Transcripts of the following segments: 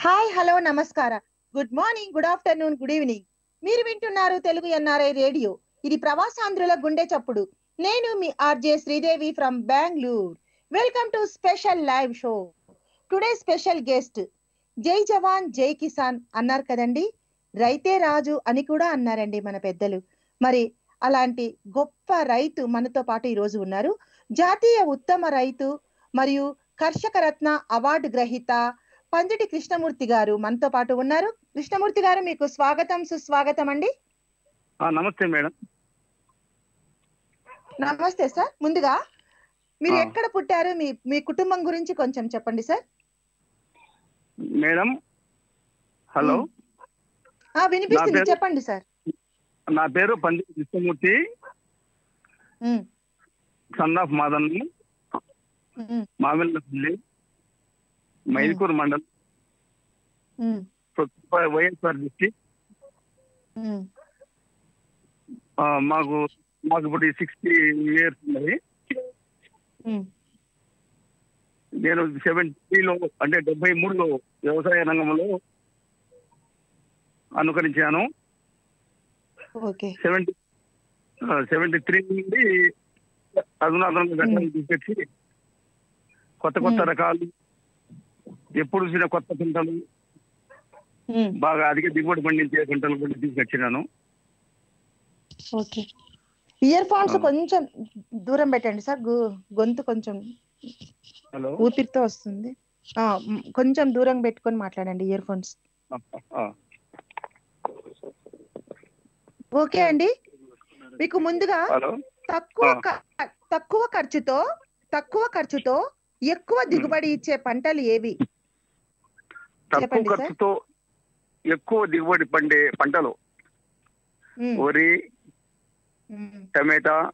Hi hello నమస్కార good morning good afternoon good evening. మీరు వింటున్నారు తెలుగు ఎన్ఆర్ఐ రేడియో. ఇది ప్రవాసాంధ్రుల గుండె చప్పుడు. నేను మీ RJ Sridevi from Bengaluru. Welcome to special live show. Today special guest జై జవాన్ జై కిసాన్ అన్నారు కదండి, రైతే రాజు అని కూడా అన్నారండి మన పెద్దలు. మరి అలాంటి గొప్ప రైతు మనతో పాటు ఈరోజు ఉన్నారు. జాతీయ ఉత్తమ రైతు మరియు కర్షక రత్న అవార్డు గ్రహీత పందిటి కృష్ణమూర్తి గారు మనతో పాటు ఉన్నారు. కృష్ణమూర్తి గారు, మీకు స్వాగతం సుస్వాగతం అండి. నమస్తే మేడం. నమస్తే సార్. ముందుగా మీరు ఎక్కడ పుట్టారు, మీ మీ కుటుంబం గురించి కొంచెం చెప్పండి సార్. Madam hello. వినిపిస్తుంది, చెప్పండి సార్. నా పేరు పందిటి కృష్ణమూర్తి, సన్ ఆఫ్ మాదన్, మామిళ్ళపల్లి, మైల్కూరు మండలం, వైఎస్ఆర్ డిస్ట్రిక్ట్. మాకు ఇప్పుడు 60 years ఉన్నాయి. నేను 70లో అంటే 73లో వ్యవసాయ రంగంలో అనుకరించాను. 73 నుండి అధునాతన రకాలు తీసుకొచ్చి కొత్త రకాలు, ఎప్పుడు చూసిన కొత్త పంటలు, బాగా అధిక దిగుబడి పండించే పంటలు కూడా తీసుకొచ్చినాను. ఇయర్ ఫోన్స్ కొంచెం దూరం పెట్టండి సార్, గొంతు కొంచెం ఊపిరితో వస్తుంది. కొంచెం దూరం పెట్టుకొని మాట్లాడండి ఇయర్ ఫోన్స్. ఓకే అండి. మీకు ముందుగా తక్కువ ఖర్చుతో ఎక్కువ దిగుబడి ఇచ్చే పంటలు ఏవి? తక్కువ ఖర్చుతో ఎక్కువ దిగుబడి పండే పంటలు వరి, టమాటా,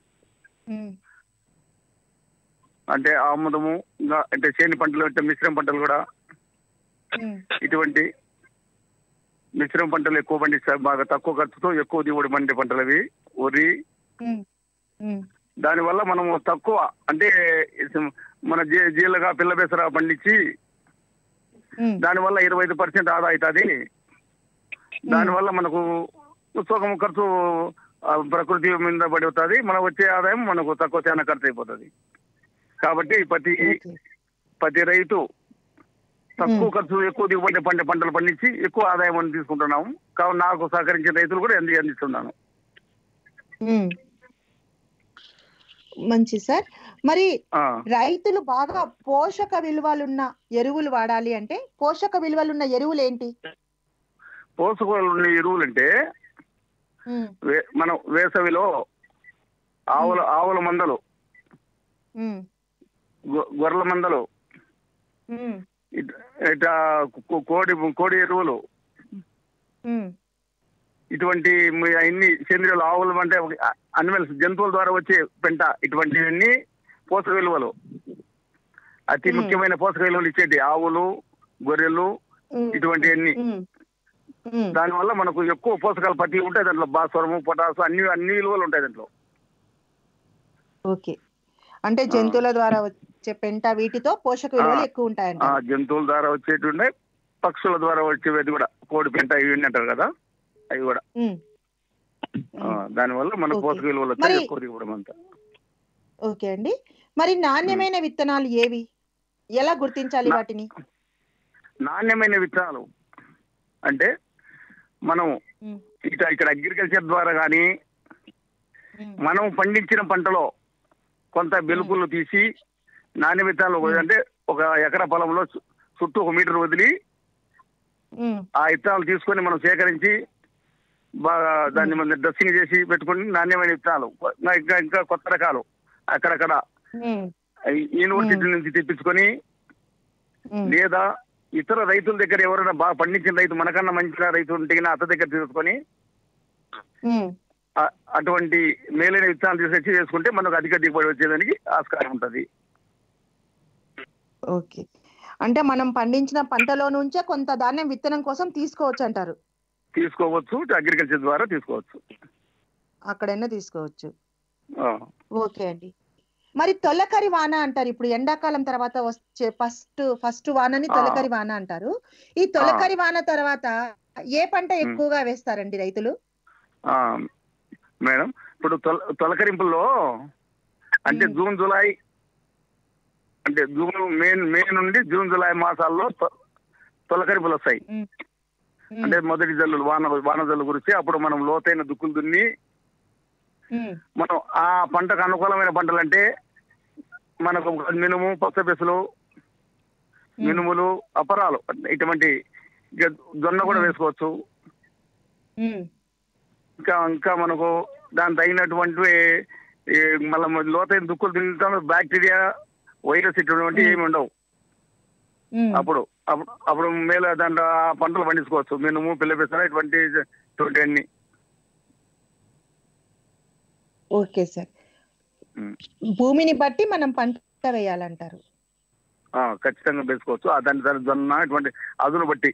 అంటే ఆముదము, ఇంకా అంటే చేని పంటలు, అంటే మిశ్రమ పంటలు కూడా. ఇటువంటి మిశ్రమ పంటలు ఎక్కువ పండిస్తారు. బాగా తక్కువ ఖర్చుతో ఎక్కువ దిగుబడి పండే పంటలు అవి వరి. దానివల్ల మనము తక్కువ అంటే మన జీలగా పిల్ల బెసరా పండించి దానివల్ల 25% ఆదా అవుతుంది. దానివల్ల మనకు సగం ఖర్చు ప్రకృతి మీద పడి అవుతుంది. మనకు వచ్చే ఆదాయం మనకు తక్కువ చాలా ఖర్చు అయిపోతుంది. కాబట్టి ప్రతి రైతు తక్కువ ఖర్చు ఎక్కువ దిగుబడి పంటలు పండించి ఎక్కువ ఆదాయం అని తీసుకుంటున్నాము. కావున నాకు సహకరించిన రైతులు కూడా అందిస్తున్నాను. మంచి సార్. మరి రైతులు బాగా పోషక విలువలున్న ఎరువులు వాడాలి అంటే పోషక విలువలున్న ఎరువులు ఏంటి? పోషక విలువలున్న ఎరువులు అంటే మనం వేసవిలో ఆవుల మందలు, గొర్రెల మందలు, ఇట్లా కోడి ఎరువులు, ఇటువంటి అన్ని సేంద్రియాలు, ఆవులు అంటే అనిమల్స్, జంతువుల ద్వారా వచ్చే పెంట, ఇటువంటివన్నీ పోషక విలువలు, అతి ముఖ్యమైన పోషక విలువలు ఇచ్చేటి ఆవులు, గొర్రెలు, ఇటువంటివన్నీ. దానివల్ల మనకు ఎక్కువ పోషకాలు ప్రతి ఉంటాయి దాంట్లో. భాస్వరము, పొటాసు, అన్ని విలువలు ఉంటాయి దాంట్లో. ఓకే, అంటే జంతువుల ద్వారా వచ్చే పెంట, వీటితో పోషక విలువలు ఎక్కువ ఉంటాయంట. జంతువుల ద్వారా వచ్చేటి ఉన్నాయి, పక్షుల ద్వారా వచ్చేది కూడా, కోడి పెంట ఇవన్నీ అంటారు కదా, అవి కూడా. దానివల్ల మన పోషక విలువలు వచ్చాయి ఎక్కువ దిగుబడి అంతా. ఓకే అండి. మరి నాణ్యమైన విత్తనాలు ఏవి, ఎలా గుర్తించాలి వాటిని? నాణ్యమైన విత్తనాలు అంటే మనం ఇక్కడ అగ్రికల్చర్ ద్వారా కానీ మనం పండించిన పంటలో కొంత బెలుపులు తీసి నాణ్య విత్తనాలు, అంటే ఒక ఎకరా పొలంలో చుట్టూ 1 మీటర్ వదిలి ఆ విత్తనాలు తీసుకొని మనం సేకరించి బాగా దాన్ని మనం డ్రెస్సింగ్ చేసి పెట్టుకుని నాణ్యమైన విత్తనాలు, ఇంకా కొత్త రకాలు అక్కడక్కడ యూనివర్సిటీ నుంచి తెప్పించుకొని, లేదా ఇతర రైతుల దగ్గర ఎవరైనా బాగా పండించిన రైతు, మనకన్నా మంచి రైతు ఉంటే అత దగ్గర తీసుకొని అటువంటి మేలైన విత్తనాలు తీసుకొచ్చి వేసుకుంటే మనకు అధిక దిగుబడి వచ్చేదానికి ఆస్కారం ఉంటుంది. ఓకే, అంటే మనం పండించిన పంటలో నుంచే కొంత ధాన్యం విత్తనం కోసం తీసుకోవచ్చు అంటారు? తీసుకోవచ్చు, అగ్రికల్చర్ ద్వారా తీసుకోవచ్చు, అక్కడైనా తీసుకోవచ్చు. ఓకే అండి. మరి తొలకరి వాన అంటారు. ఇప్పుడు ఎండాకాలం తర్వాత వచ్చే ఫస్ట్ వానని తొలకరి వాన అంటారు. ఈ తొలకరి వాన తర్వాత ఏ పంట ఎక్కువగా వేస్తారండి రైతులు? మేడం, ఇప్పుడు తొలకరింపుల్లో అంటే జూన్ జూలై, అంటే మే నుండి జూన్ జూలై మాసాల్లో తొలకరింపులు వస్తాయి. అంటే మొదటి జల్లులు వాన జల్లు గురించి అప్పుడు మనం లోతైన దుక్కులు దున్ని మనం ఆ పంటకు అనుకూలమైన పంటలు అంటే మనకు మినుము, పచ్చపెసలు, మినుములు, అపరాలు, ఇటువంటి జొన్న కూడా వేసుకోవచ్చు. ఇంకా మనకు దాని తగినటువంటి మళ్ళీ లోతైన దుక్కులు తింటాం, బ్యాక్టీరియా, వైరస్ ఇటువంటి ఏమి ఉండవు. అప్పుడు మేలు దాంట్లో పంటలు పండించుకోవచ్చు. మినుము, పిల్లపెసర ఇటువంటి అన్ని. Okay sir. భూమిని బట్టి మనం పంట వేయాలంటారు. ఖచ్చితంగా వేసుకోవచ్చు. దాని జొన్న ఇటువంటి అదును బట్టి.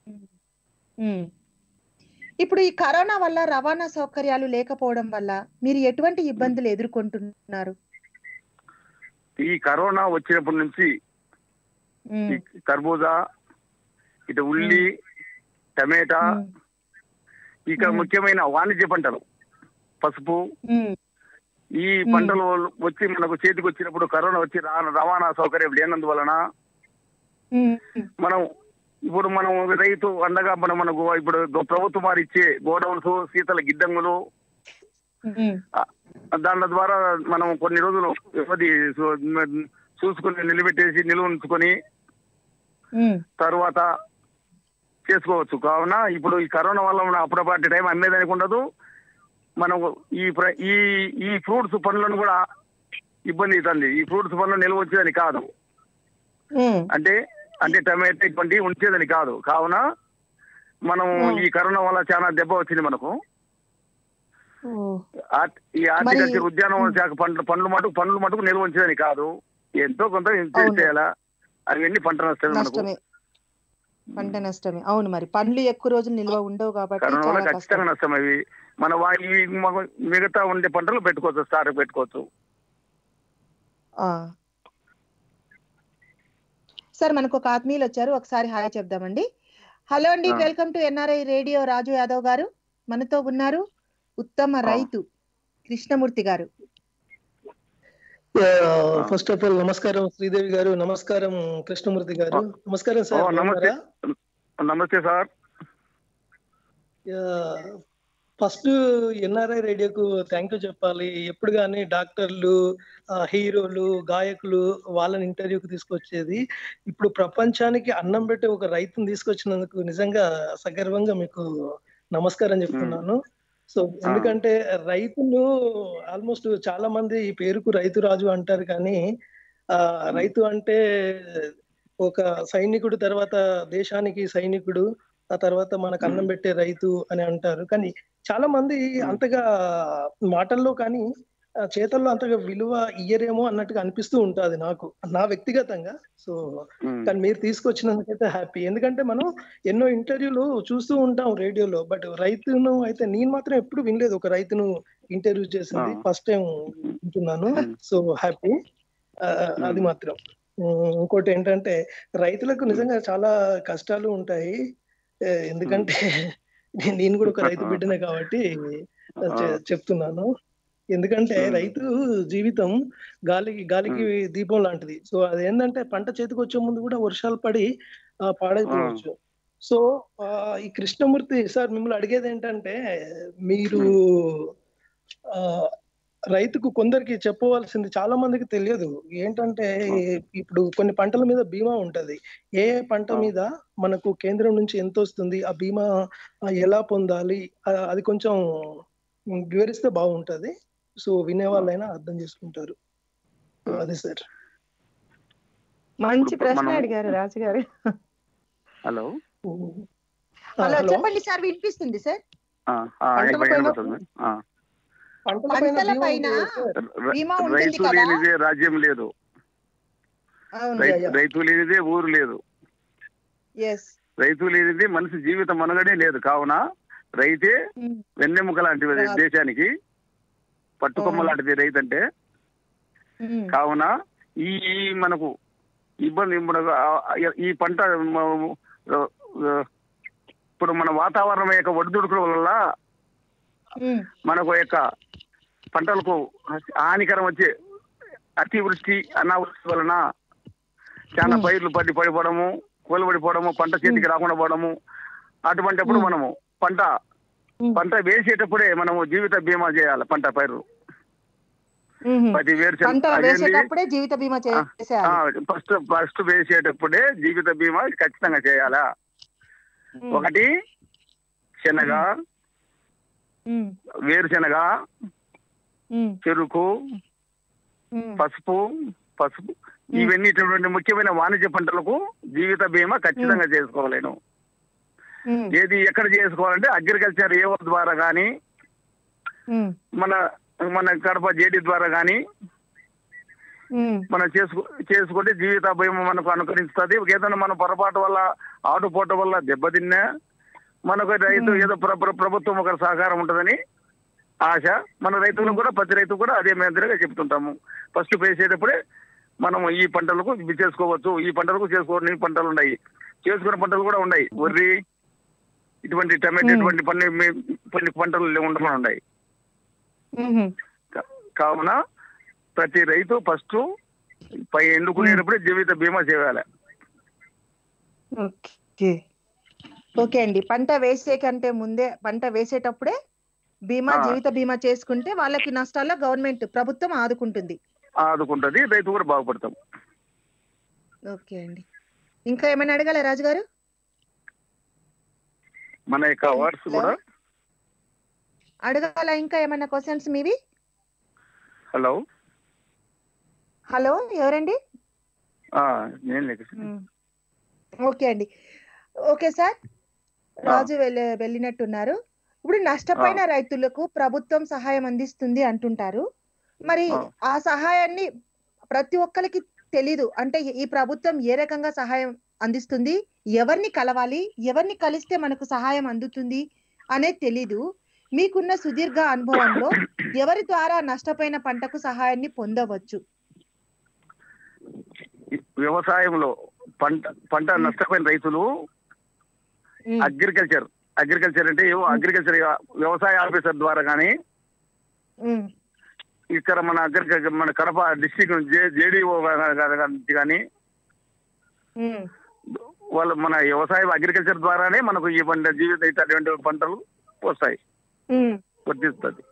ఇప్పుడు ఈ కరోనా వల్ల రవాణా సౌకర్యాలు లేకపోవడం వల్ల మీరు ఎటువంటి ఇబ్బందులు ఎదుర్కొంటున్నారు? ఈ కరోనా వచ్చినప్పటి నుంచి కర్బూజా, ఇటు ఉల్లి, టమేటా, ఇక ముఖ్యమైన వాణిజ్య పంటలు పసుపు, ఈ పంటలు వచ్చి మనకు చేతికి వచ్చినప్పుడు కరోనా వచ్చి రవాణా సౌకర్యం లేనందువలన ఇప్పుడు మనం రైతు అండగా మనకు ఇప్పుడు ప్రభుత్వం వారు ఇచ్చే గోడౌన్స్, శీతల గిడ్డంగులు, దాని ద్వారా మనం కొన్ని రోజులు వ్యవధి చూసుకుని నిలబెట్టేసి నిలువ ఉంచుకొని తర్వాత చేసుకోవచ్చు. కావున ఇప్పుడు ఈ కరోనా వల్ల అప్పుడపాటి టైం అమ్మేదానికి ఉండదు. మనం ఈ ఫ్రూట్స్ పండ్లను కూడా ఇబ్బంది అవుతుంది. ఈ ఫ్రూట్స్ పండ్లు నిల్వ వచ్చేదని కాదు, అంటే టమాటా ఇటువంటి ఉంచేదని కాదు. కావున మనం ఈ కరోనా వల్ల చాలా దెబ్బ వచ్చింది మనకు. ఈ హార్టికల్చర్ ఉద్యానవన శాఖ పండ్లు మటుకు నిల్వ ఉంచేదని కాదు, ఎంతో కొంత చేయాలా. అవన్నీ పంట నష్టమే. పంట నష్టమే. అవును, మరి పండ్లు ఎక్కువ రోజులు నిల్వ ఉండవు కాబట్టి కరోనా వల్ల ఖచ్చితంగా నష్టం. అవి మన మిగతా ఉండే పంటలు పెట్టుకోవచ్చు, స్టాక్ పెట్టుకోవచ్చు. సార్, మనకు ఒక ఆత్మీయులు వచ్చారు, ఒకసారి హాయ్ చెప్దామండి. హలో అండి, welcome to NRI radio. Raju Yadav garu మనతో ఉన్నారు. ఉత్తమ రైతు Krishnamurthy garu. First of all నమస్కారం శ్రీదేవి గారు, నమస్కారం కృష్ణమూర్తి గారు. నమస్కారం సార్. నమస్తే సార్. ఫస్ట్ ఎన్ఆర్ఐ రేడియోకు థ్యాంక్ యూ చెప్పాలి. ఎప్పుడు కానీ డాక్టర్లు, హీరోలు, గాయకులు వాళ్ళని ఇంటర్వ్యూకి తీసుకొచ్చేది. ఇప్పుడు ప్రపంచానికి అన్నం పెట్టే ఒక రైతుని తీసుకొచ్చినందుకు నిజంగా సగర్వంగా మీకు నమస్కారం చెప్తున్నాను. సో ఎందుకంటే రైతులు ఆల్మోస్ట్ చాలా మంది ఈ పేరుకు రైతు రాజు అంటారు, కానీ రైతు అంటే ఒక సైనికుడు, తర్వాత దేశానికి సైనికుడు, ఆ తర్వాత మనకు అన్నం పెట్టే రైతు అని అంటారు. కానీ చాలా మంది అంతగా మాటల్లో కానీ చేతల్లో అంతగా విలువ ఇయ్యరేమో అన్నట్టుగా అనిపిస్తూ ఉంటుంది నాకు, నా వ్యక్తిగతంగా. సో కానీ మీరు తీసుకొచ్చినందుకైతే హ్యాపీ. ఎందుకంటే మనం ఎన్నో ఇంటర్వ్యూలు చూస్తూ ఉంటాం రేడియోలో, బట్ రైతును అయితే నేను మాత్రం ఎప్పుడు వినలేదు ఒక రైతును ఇంటర్వ్యూ చేసింది. ఫస్ట్ టైం వింటున్నాను. సో హ్యాపీ అది మాత్రం. ఇంకోటి ఏంటంటే రైతులకు నిజంగా చాలా కష్టాలు ఉంటాయి. ఎందుకంటే నేను కూడా ఒక రైతు బిడ్డనే కాబట్టి చెప్తున్నాను. ఎందుకంటే రైతు జీవితం గాలికి దీపం లాంటిది. సో అదేంటంటే పంట చేతికి వచ్చే ముందు కూడా వర్షాలు పడి పాడైపోవచ్చు. సో ఈ కృష్ణమూర్తి సార్, మిమ్మల్ని అడిగేది ఏంటంటే, మీరు రైతుకు కొందరికి చెప్పవలసింది చాలా మందికి తెలియదు. ఏంటంటే ఇప్పుడు కొన్ని పంటల మీద బీమా ఉంటది. ఏ పంట మీద మనకు కేంద్రం నుంచి ఎంత వస్తుంది, ఆ బీమా ఎలా పొందాలి, అది కొంచెం వివరిస్తే బాగుంటది. సో వినే వాళ్ళైనా అర్థం చేసుకుంటారు. అదే సార్. మంచి ప్రశ్న అడిగారు రాజు గారు. హలో చెప్పండి సార్, వినిపిస్తుంది సార్. పంటల పైన రైతు లేనిదే రాజ్యం లేదు, రైతు లేనిదే ఊరు లేదు, రైతు లేనిదే మనిషి జీవితం మనగడే లేదు. కావున రైతే వెన్నెముక లాంటిది దేశానికి, పట్టుకొమ్మ లాంటిది రైతు అంటే. కావున ఈ మనకు ఇబ్బంది ఈ పంట ఇప్పుడు మన వాతావరణం యొక్క ఒడిదుడుకుల వల్ల మనకు యొక్క పంటలకు హానికరం వచ్చే అతివృష్టి అనావృష్టి వలన చాలా పైర్లు పడిపోవడము, కూలబడిపోవడము, పంట చేతికి రాకుండా పోవడము. అటువంటిప్పుడు మనము పంట వేసేటప్పుడే మనము జీవిత బీమా చేయాలి. పంట పైరు ఫస్ట్ వేసేటప్పుడే జీవిత బీమా ఖచ్చితంగా చేయాలా. ఒకటి శనగ, వేరుశనగ, చెరుకు, పసుపు ఇవన్నీ ఇటువంటి ముఖ్యమైన వాణిజ్య పంటలకు జీవిత బీమా ఖచ్చితంగా చేసుకోలేను. ఏది ఎక్కడ చేసుకోవాలంటే అగ్రికల్చర్ ఏఓ ద్వారా కానీ మన కడప జేడీ ద్వారా కానీ మనం చేసుకుంటే జీవిత బీమా మనకు అనుకరిస్తుంది. ఏదైనా మన పొరపాటు వల్ల ఆటుపోటు వల్ల దెబ్బతిన్నా మనకు రైతు ఏదో ప్రభుత్వం ఒక సహకారం ఉంటుందని ఆశ. మన రైతులకు కూడా ప్రతి రైతు కూడా అదే మాదిరిగా చెప్తుంటాము. ఫస్ట్ వేసేటప్పుడే మనం ఈ పంటలకు చేసుకోవచ్చు, ఈ పంటలకు చేసుకోని పంటలు ఉన్నాయి, చేసుకునే పంటలు కూడా ఉన్నాయి. వరి ఇటువంటి టమాటో ఇటువంటి కొన్ని పంటలు ఉండమని ఉన్నాయి. కావున ప్రతి రైతు ఫస్ట్ ఎన్నుకునేటప్పుడే జీవిత బీమా చేయాలి. ఓకే అండి. పంట వేసే కంటే ముందే పంట వేసేటప్పుడే జీవిత బీమా చేసుకుంటే వాళ్ళకి నష్టాల్లో గవర్నమెంట్ ప్రభుత్వం ఆదుకుంటుంది, రైతు కూడా బాగుపడతాం. ఓకే అండి. ఇంకా ఏమైనా అడగాల రాజు గారు? మన యొక్క అవార్డ్స్ కూడా అడగాల? ఇంకా ఏమైనా క్వశ్చన్స్ మీవి? హలో ఎవరండి? ఓకే అండి. ఓకే సార్, రాజు వెళ్ళినట్టున్నారు. ఇప్పుడు నష్టపోయిన రైతులకు ప్రభుత్వం సహాయం అందిస్తుంది అంటుంటారు. మరి ఆ సహాయాన్ని ప్రతి ఒక్కరికి తెలీదు. అంటే ఈ ప్రభుత్వం ఏ రకంగా సహాయం అందిస్తుంది, ఎవరిని కలవాలి, ఎవరిని కలిస్తే మనకు సహాయం అందుతుంది అనేది తెలీదు. మీకున్న సుదీర్ఘ అనుభవంలో ఎవరి ద్వారా నష్టపోయిన పంటకు సహాయాన్ని పొందవచ్చు? వ్యవసాయంలో పంట నష్టపోయిన రైతులు అగ్రికల్చర్ అంటే అగ్రికల్చర్ వ్యవసాయ ఆఫీసర్ ద్వారా కానీ ఇక్కడ మన కడప డిస్ట్రిక్ట్ జేడీఓ కానీ వాళ్ళు మన వ్యవసాయ అగ్రికల్చర్ ద్వారానే మనకు ఈ పంట జీవిత అటువంటి పంటలు వస్తాయి, వర్తిస్తుంది.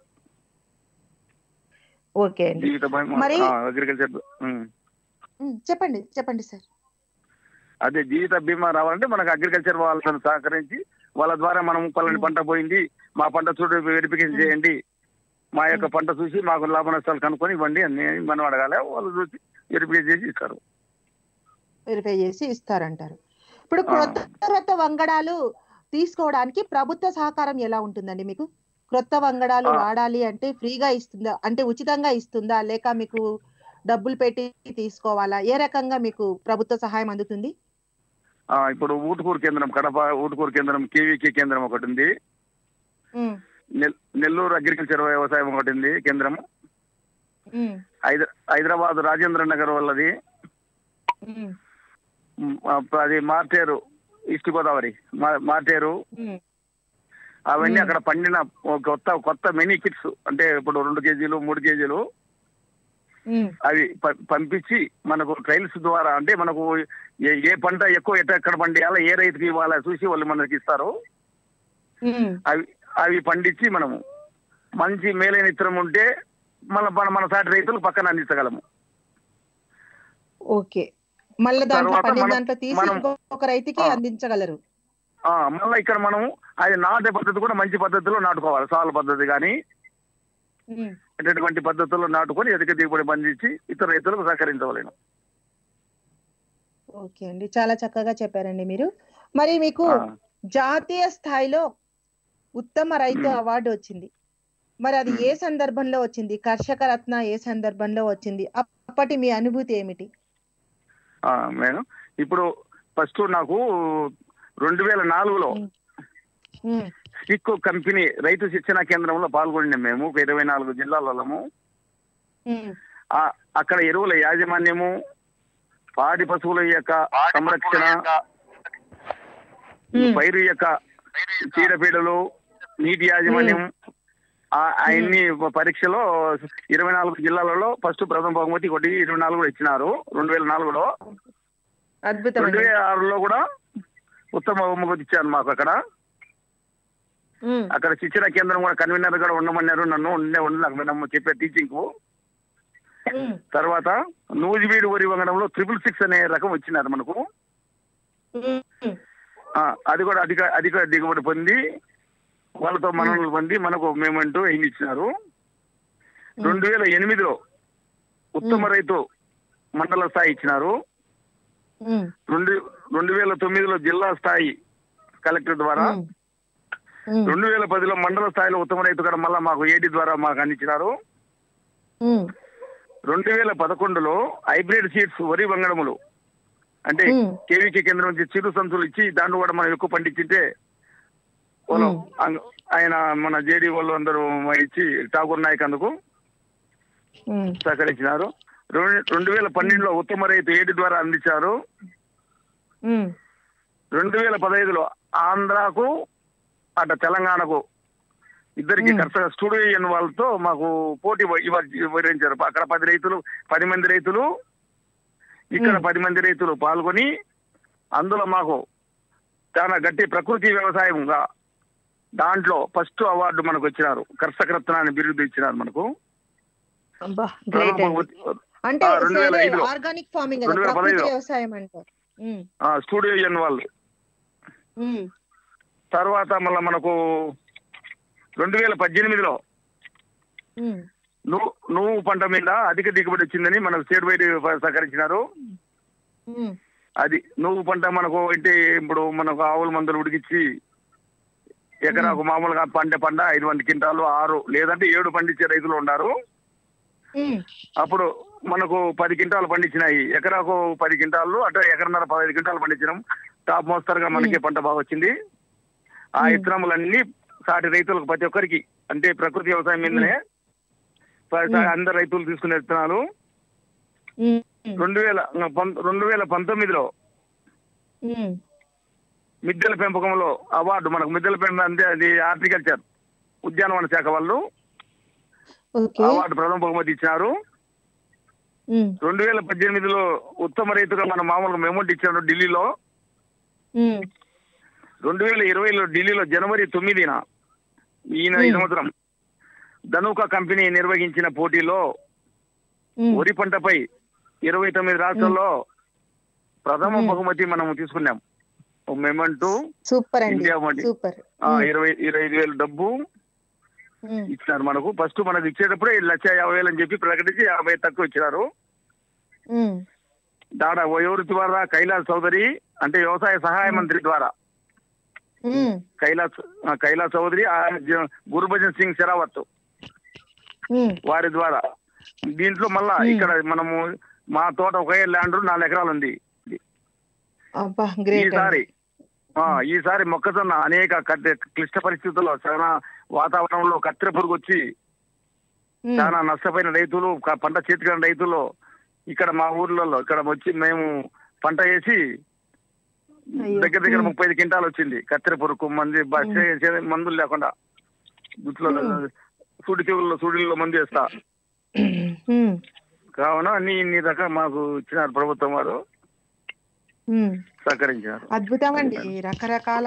ఓకే అండి. అగ్రికల్చర్ చెప్పండి సార్. అదే జీవిత బీమా రావాలంటే మనకు అగ్రికల్చర్ వాళ్ళని సహకరించి వాళ్ళ ద్వారా మనం పలాని పంట పోయింది, మా పంట చూడ వెరిఫికేషన్ చేయండి, మా యొక్క పంట చూసి మాకు లాభ నష్టాలు కనుక్కొని ఇవ్వండి అని మనం అడగాలి. వాళ్ళు చూసి వెరిఫై చేసి ఇస్తారంటారు. ఇప్పుడు క్రొత్త వంగడాలు తీసుకోవడానికి ప్రభుత్వ సహకారం ఎలా ఉంటుందండి మీకు? క్రొత్త వంగడాలు వాడాలి అంటే ఫ్రీగా ఇస్తుందా, అంటే ఉచితంగా ఇస్తుందా, లేక మీకు డబ్బులు పెట్టి తీసుకోవాలా? ఏ రకంగా మీకు ప్రభుత్వ సహాయం అందుతుంది? ఇప్పుడు ఊటుకూరు కేంద్రం, కడప ఊటుకూరు కేంద్రం, కేవీకే కేంద్రం ఒకటి ఉంది, నెల్లూరు అగ్రికల్చర్ వ్యవసాయం ఒకటి ఉంది కేంద్రం, హైదరాబాద్ రాజేంద్ర నగర్ వాళ్ళది, అది మార్టేరు ఈస్ట్ గోదావరి మార్టేరు. అవన్నీ అక్కడ పండిన కొత్త మినీ కిట్స్, అంటే ఇప్పుడు 2 కేజీలు 3 కేజీలు అవి పంపించి మనకు ట్రయల్స్ ద్వారా, అంటే మనకు ఏ పంట ఎక్కువ ఎక్కడ పండియాలా, ఏ రైతుకి ఇవ్వాలా చూసి వాళ్ళు మనకి ఇస్తారు. అవి పండించి మనము మంచి మేలైన ఇత్తనం ఉంటే మన సాటి రైతులు పక్కన అందించగలము. ఓకే, మళ్ళీ దాంట్లో తీసి ఒక రైతుకి అందించగలరు. మళ్ళీ ఇక్కడ మనము అది నాటే పద్ధతి కూడా మంచి పద్ధతిలో నాటుకోవాలి. సాల పద్ధతి కానీ అటువంటి పద్ధతుల్లో నాటుకొని అధిక దిగుబడి పండించి ఇతర రైతులకు సహకరించవలేను. ఓకే అండి, చాలా చక్కగా చెప్పారండి మీరు. మరి మీకు జాతీయ స్థాయిలో ఉత్తమ రైతు అవార్డు వచ్చింది, మరి అది ఏ సందర్భంలో వచ్చింది? కర్షక రత్న ఏ సందర్భంలో వచ్చింది? అప్పటి మీ అనుభూతి ఏమిటి? మేడం, ఇప్పుడు ఫస్ట్ నాకు 2004లో సిక్కు కంపెనీ రైతు శిక్షణ కేంద్రంలో పాల్గొన్నాం. మేము 24 జిల్లాలము. అక్కడ ఎరువుల యాజమాన్యము, పాడి పశువుల యొక్క సంరక్షణ, పైరు యొక్క చీడపీడలు, నీటి యాజమాన్యం, అన్ని పరీక్షలో 24 జిల్లాలలో ఫస్ట్ ప్రథమ బహుమతి 24 కూడా ఇచ్చినారు. 2004లో, 2006లో కూడా ఉత్తమ బహుమతి ఇచ్చారు మాకు. అక్కడ శిక్షణ కేంద్రం కూడా కన్వీనర్ కూడా ఉండమన్నారు. నన్ను నాకు చెప్పే టీచింగ్ కు. తర్వాత నూజివీడు వరి వంగడంలో 666 అనే రకం వచ్చినారు మనకు. అది కూడా అధిక దిగుబడి పొంది వాళ్ళతో మనలు పొంది మనకు మేమంటూ ఏమి ఇచ్చినారు. 2008లో ఉత్తమ రైతు మండల స్థాయి ఇచ్చినారు. 2009లో జిల్లా స్థాయి కలెక్టర్ ద్వారా, 2010లో మండల స్థాయిలో ఉత్తమ రైతు కూడా మళ్ళా మాకు ఏడీ ద్వారా మాకు అందించినారు. 2011లో హైబ్రిడ్ సీడ్స్ వరి వంగడములు అంటే కేవీకే కేంద్రం నుంచి చిరు సంచులు ఇచ్చి దాంట్లో కూడా మనం ఎక్కువ పండించింటే ఆయన మన జేడీ వాళ్ళు అందరూ ఇచ్చి ఠాకూర్ నాయక్ అందుకు సహకరించినారు. 2012లో ఉత్తమ రైతు ఏడీ ద్వారా అందించారు. 2015లో ఆంధ్రాకు అటు తెలంగాణకు ఇద్దరికి కర్షక స్టూడియో యూనియన్ వాళ్ళతో మాకు పోటీ వివరించారు. అక్కడ 10 మంది రైతులు, ఇక్కడ 10 మంది రైతులు పాల్గొని అందులో మాకు చాలా గట్టి ప్రకృతి వ్యవసాయంగా దాంట్లో ఫస్ట్ అవార్డు మనకు వచ్చినారు. కర్షక రత్న అని బిరుదు ఇచ్చినారు మనకు. 2005లో స్టూడియో యూనియన్ వాళ్ళు. తర్వాత మళ్ళా మనకు 2018లో నువ్వు పంట మీద అధిక దిగుబడి వచ్చిందని మనకు స్టేట్ వైడ్ సహకరించినారు. అది నువ్వు పంట మనకు అంటే ఇప్పుడు మనకు ఆవుల మందులు ఉడికిచ్చి ఎకరాకు మామూలుగా పంట 500 క్వింటాలు 6 లేదంటే 7 పండించే రైతులు ఉన్నారు. అప్పుడు మనకు 10 క్వింటాలు పండించినాయి. ఎకరాకు 10 క్వింటాలు అటు ఎకరన్నర 15 క్వింటాలు పండించినాం. టాప్ మోస్తరుగా మనకి పంట బాగా వచ్చింది. ఆ విత్తనములన్నీ సాటి రైతులకు ప్రతి ఒక్కరికి అంటే ప్రకృతి వ్యవసాయం మీదనే అందరు రైతులు తీసుకునే విత్తనాలు. 2019లో మిద్దెల పెంపకంలో అవార్డు మనకు మిద్దెల పెంపకం అంటే అది హార్టికల్చర్ ఉద్యానవన శాఖ వాళ్ళు అవార్డు ప్రథమ బహుమతి ఇచ్చినారు. 2018లో ఉత్తమ రైతుగా మన మామూలుగా మెమోంట్ ఇచ్చారు ఢిల్లీలో. 2020లో ఢిల్లీలో జనవరి 9న ఈ సంవత్సరం ధనుకా కంపెనీ నిర్వహించిన పోటీలో వరి పంటపై 29 రాష్ట్రాల్లో ప్రథమ బహుమతి మనం తీసుకున్నాం. మెమంటూ ఇండియా 25,000 డబ్బు ఇచ్చినారు మనకు. ఫస్ట్ మనకు ఇచ్చేటప్పుడే 1,50,000 అని చెప్పి ప్రకటించి 50 తక్కువ ఇచ్చినారు. దాడ ఎవరి ద్వారా కైలాస్ చౌదరి అంటే వ్యవసాయ సహాయ మంత్రి ద్వారా కైలాస్ చౌదరి, గురుభజన్ సింగ్ షెరావత్ వారి ద్వారా. దీంట్లో మళ్ళా ఇక్కడ మనము మా తోట 1 ల్యాండ్ 4 ఎకరాలు ఉంది. ఈసారి మొక్కజొన్న అనేక క్లిష్ట పరిస్థితుల్లో చాలా వాతావరణంలో కత్తెర పురుగు వచ్చి చాలా నష్టపోయిన రైతులు, పంట చేతికిన రైతులు ఇక్కడ మా ఊర్లలో ఇక్కడ వచ్చి మేము పంట వేసి దగ్గర 35 క్వింటాలు వచ్చింది. కత్తెర పురుగు మందులు లేకుండా గుట్లో సూడిలో మందు వేస్తా కావున ఇన్ని రకాల మాకు ఇచ్చినారు ప్రభుత్వం వారు సహకరించారు. అద్భుతం అండి. రకరకాల